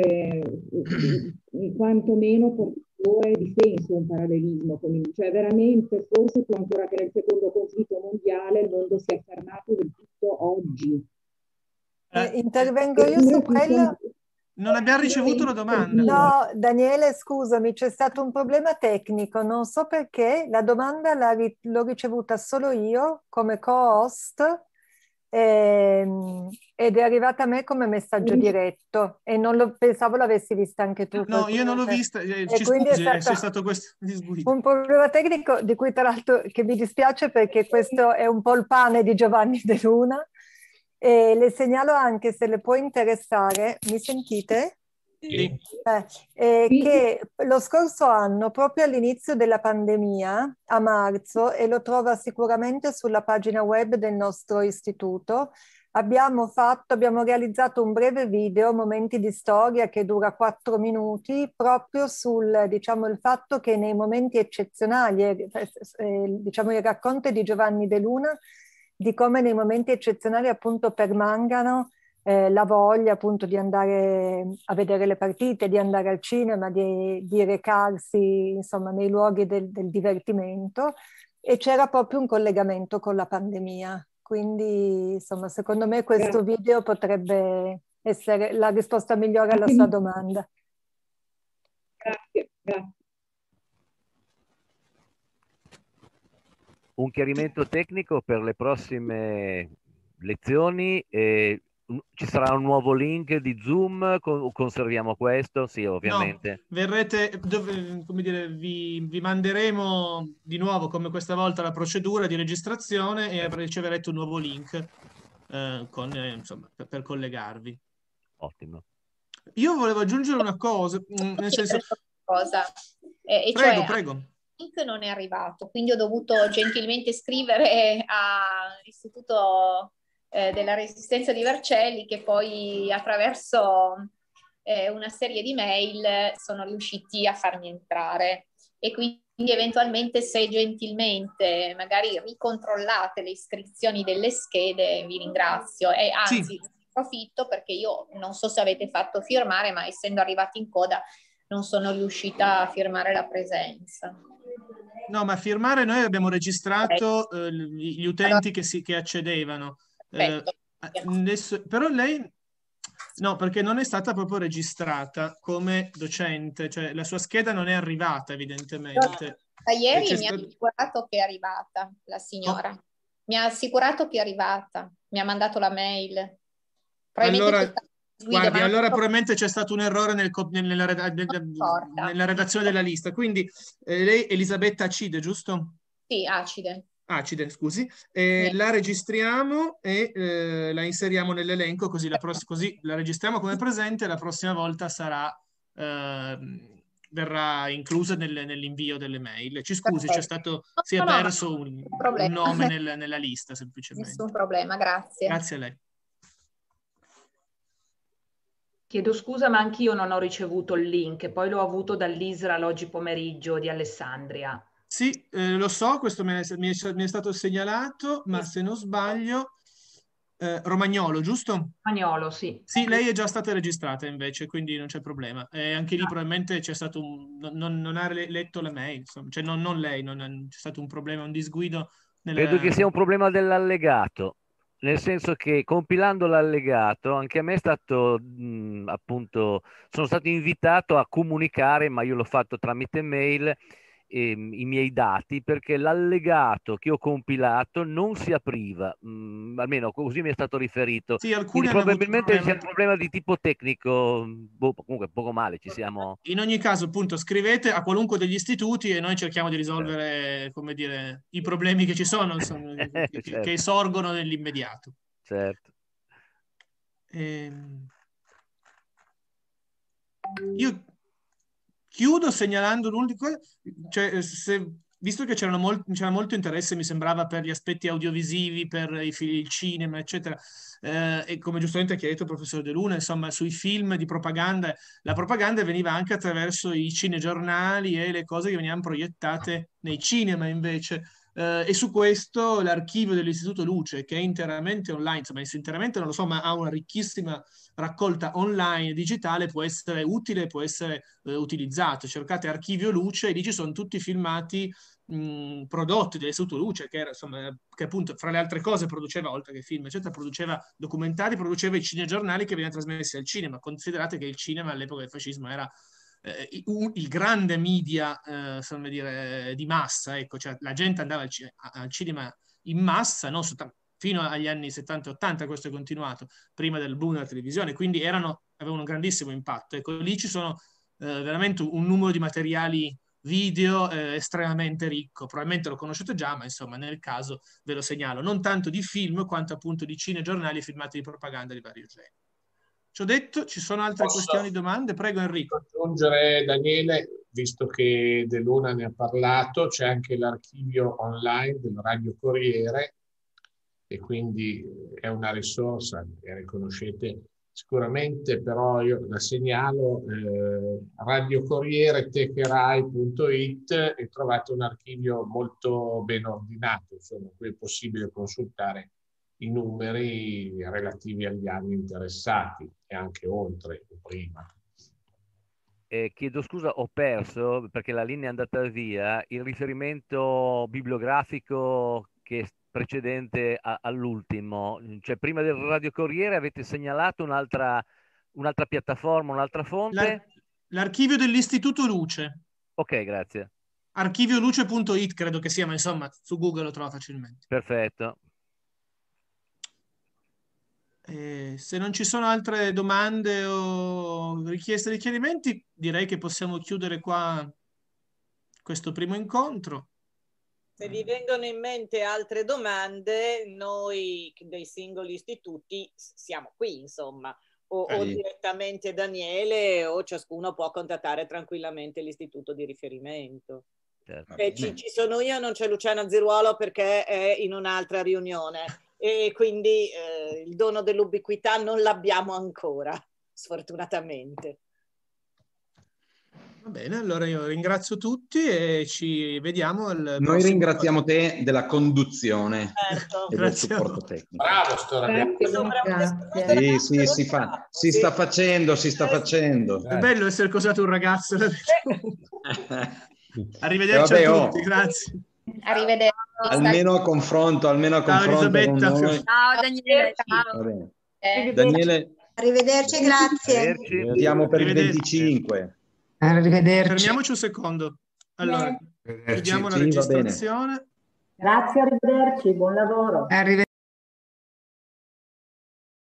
eh, quantomeno portatore di senso un parallelismo, cioè veramente forse più ancora che nel secondo conflitto mondiale il mondo si è fermato del tutto oggi. Eh, intervengo io su quello. Non abbiamo ricevuto la domanda. No, Daniele, scusami, c'è stato un problema tecnico. Non so perché la domanda l'ho ricevuta solo io come co-host ehm, ed è arrivata a me come messaggio diretto e non lo pensavo l'avessi vista anche tu. No, io non l'ho vista. Eh, ci scusi, è stato c'è stato questo disguido. Un problema tecnico di cui tra l'altro che mi dispiace perché questo è un po' il pane di Giovanni De Luna. E le segnalo anche, se le può interessare, mi sentite? Sì. Eh, eh, che lo scorso anno, proprio all'inizio della pandemia, a marzo, e lo trova sicuramente sulla pagina web del nostro istituto, abbiamo fatto, abbiamo realizzato un breve video, Momenti di Storia, che dura quattro minuti, proprio sul, diciamo, il fatto che nei momenti eccezionali, eh, eh, diciamo, il racconto di Giovanni De Luna, di come nei momenti eccezionali appunto permangano eh, la voglia appunto di andare a vedere le partite, di andare al cinema, di, di recarsi insomma nei luoghi del, del divertimento, e c'era proprio un collegamento con la pandemia. Quindi insomma secondo me questo video potrebbe essere la risposta migliore alla sua domanda. Grazie, grazie. Un chiarimento tecnico per le prossime lezioni. Eh, ci sarà un nuovo link di Zoom? Conserviamo questo? Sì, ovviamente. No, verrete, dove, come dire, vi, vi manderemo di nuovo, come questa volta, la procedura di registrazione e riceverete un nuovo link eh, con, eh, insomma, per, per collegarvi. Ottimo. Io volevo aggiungere una cosa, nel senso... cosa. Eh, e prego, cioè, prego. Il link non è arrivato, quindi ho dovuto gentilmente scrivere all'Istituto eh, della Resistenza di Vercelli, che poi attraverso eh, una serie di mail sono riusciti a farmi entrare, e quindi eventualmente, se gentilmente magari ricontrollate le iscrizioni delle schede, vi ringrazio. E anzi, sì, approfitto perché io non so se avete fatto firmare, ma essendo arrivati in coda non sono riuscita a firmare la presenza. No, ma firmare noi abbiamo registrato eh, gli utenti che, si, che accedevano. Eh, adesso, però lei... No, perché non è stata proprio registrata come docente, cioè la sua scheda non è arrivata evidentemente. Da ieri mi stato... ha assicurato che è arrivata la signora. Oh. Mi ha assicurato che è arrivata, mi ha mandato la mail. Allora, guardi, allora probabilmente c'è stato un errore nel, nella, nella, nella redazione della lista. Quindi eh, lei Elisabetta Acide, giusto? Sì, Acide. Acide, scusi. Eh, la registriamo e eh, la inseriamo nell'elenco, così la, così la registriamo come presente e la prossima volta sarà, eh, verrà inclusa nel, nell'invio delle mail. Ci scusi, c'è stato, si è no, no, perso no, un, un, un nome nel, nella lista, semplicemente. Nessun problema, grazie. Grazie a lei. Chiedo scusa, ma anch'io non ho ricevuto il link, poi l'ho avuto dall'Isral oggi pomeriggio di Alessandria. Sì, eh, lo so, questo mi è, mi, è, mi è stato segnalato, ma se non sbaglio, eh, Romagnolo, giusto? Romagnolo, sì. Sì, lei è già stata registrata invece, quindi non c'è problema. E anche lì ah. probabilmente c'è stato un... Non, non ha letto la mail, insomma. Cioè non, non lei, non, c'è stato un problema, un disguido. Nella... Credo che sia un problema dell'allegato. Nel senso che compilando l'allegato anche a me è stato mh, appunto, sono stato invitato a comunicare, ma io l'ho fatto tramite mail, eh, i miei dati, perché l'allegato che ho compilato non si apriva, mh, almeno così mi è stato riferito. Sì, alcuni probabilmente c'è un problema di tipo tecnico, boh, comunque poco male ci siamo. In ogni caso, appunto, scrivete a qualunque degli istituti e noi cerchiamo di risolvere, come dire, i problemi che ci sono, insomma, che, certo. che sorgono nell'immediato. Certo. Ehm... Io chiudo segnalando l'unico, cioè, se, visto che c'era molt, molto interesse, mi sembrava, per gli aspetti audiovisivi, per i, il cinema, eccetera, eh, e come giustamente ha chiarito il professor De Luna, insomma, sui film di propaganda, la propaganda veniva anche attraverso i cinegiornali e le cose che venivano proiettate nei cinema invece. Uh, e su questo l'archivio dell'Istituto Luce, che è interamente online, insomma interamente non lo so, ma ha una ricchissima raccolta online digitale, può essere utile, può essere uh, utilizzato. Cercate Archivio Luce e lì ci sono tutti i filmati mh, prodotti dell'Istituto Luce, che era, insomma, che appunto fra le altre cose produceva, oltre che film, eccetera, produceva documentari, produceva i cinegiornali che venivano trasmessi al cinema. Considerate che il cinema all'epoca del fascismo era eh, un, il grande media, eh, insomma, dire, di massa, ecco, cioè la gente andava al, ci al cinema in massa, non soltanto fino agli anni settanta ottanta, questo è continuato, prima del boom della televisione, quindi erano, avevano un grandissimo impatto. Ecco, lì ci sono eh, veramente un numero di materiali video eh, estremamente ricco, probabilmente lo conoscete già, ma insomma nel caso ve lo segnalo, non tanto di film quanto appunto di cinegiornali e filmati di propaganda di vario genere. Ci ho detto, ci sono altre Posso questioni, domande? Prego Enrico. Aggiungere, Daniele, visto che De Luna ne ha parlato, c'è anche l'archivio online del Radio Corriere, e quindi è una risorsa che riconoscete sicuramente, però io la segnalo, eh, radio corriere techerai punto it, e trovate un archivio molto ben ordinato, insomma, qui è possibile consultare i numeri relativi agli anni interessati e anche oltre prima. Eh, chiedo scusa, ho perso perché la linea è andata via il riferimento bibliografico che è precedente all'ultimo, cioè prima del Radio Corriere avete segnalato un'altra un'altra piattaforma, un'altra fonte? L'archivio dell'Istituto Luce. Ok, grazie. archivio luce punto it credo che sia, ma insomma su Google lo trova facilmente. Perfetto. Eh, se non ci sono altre domande o richieste di chiarimenti, direi che possiamo chiudere qua questo primo incontro. Se vi vengono in mente altre domande, noi dei singoli istituti siamo qui, insomma, o, o direttamente Daniele, o ciascuno può contattare tranquillamente l'istituto di riferimento. Certo. E ci, ci sono io, non c'è Luciana Ziruolo perché è in un'altra riunione, e quindi eh, il dono dell'ubiquità non l'abbiamo ancora, sfortunatamente. Va bene, allora io ringrazio tutti e ci vediamo al Noi ringraziamo te della conduzione certo. e del supporto tecnico. Bravo, sto ragazzo. Sì, sì, si fa, si sta facendo, si sta facendo. È bello essere cosato un ragazzo. Arrivederci vabbè, a oh. tutti, grazie. Arrivederci. Almeno a confronto, almeno a Ciao, confronto con Elisabetta. noi. Ciao Daniele. Ciao. Va bene. Eh. Daniele, Arrivederci, grazie. Arrivederci. vediamo per il Arrivederci. venticinque. Arrivederci. Fermiamoci un secondo. Allora, chiudiamo la Sì, va bene. registrazione. Grazie, arrivederci, buon lavoro. Arrivederci.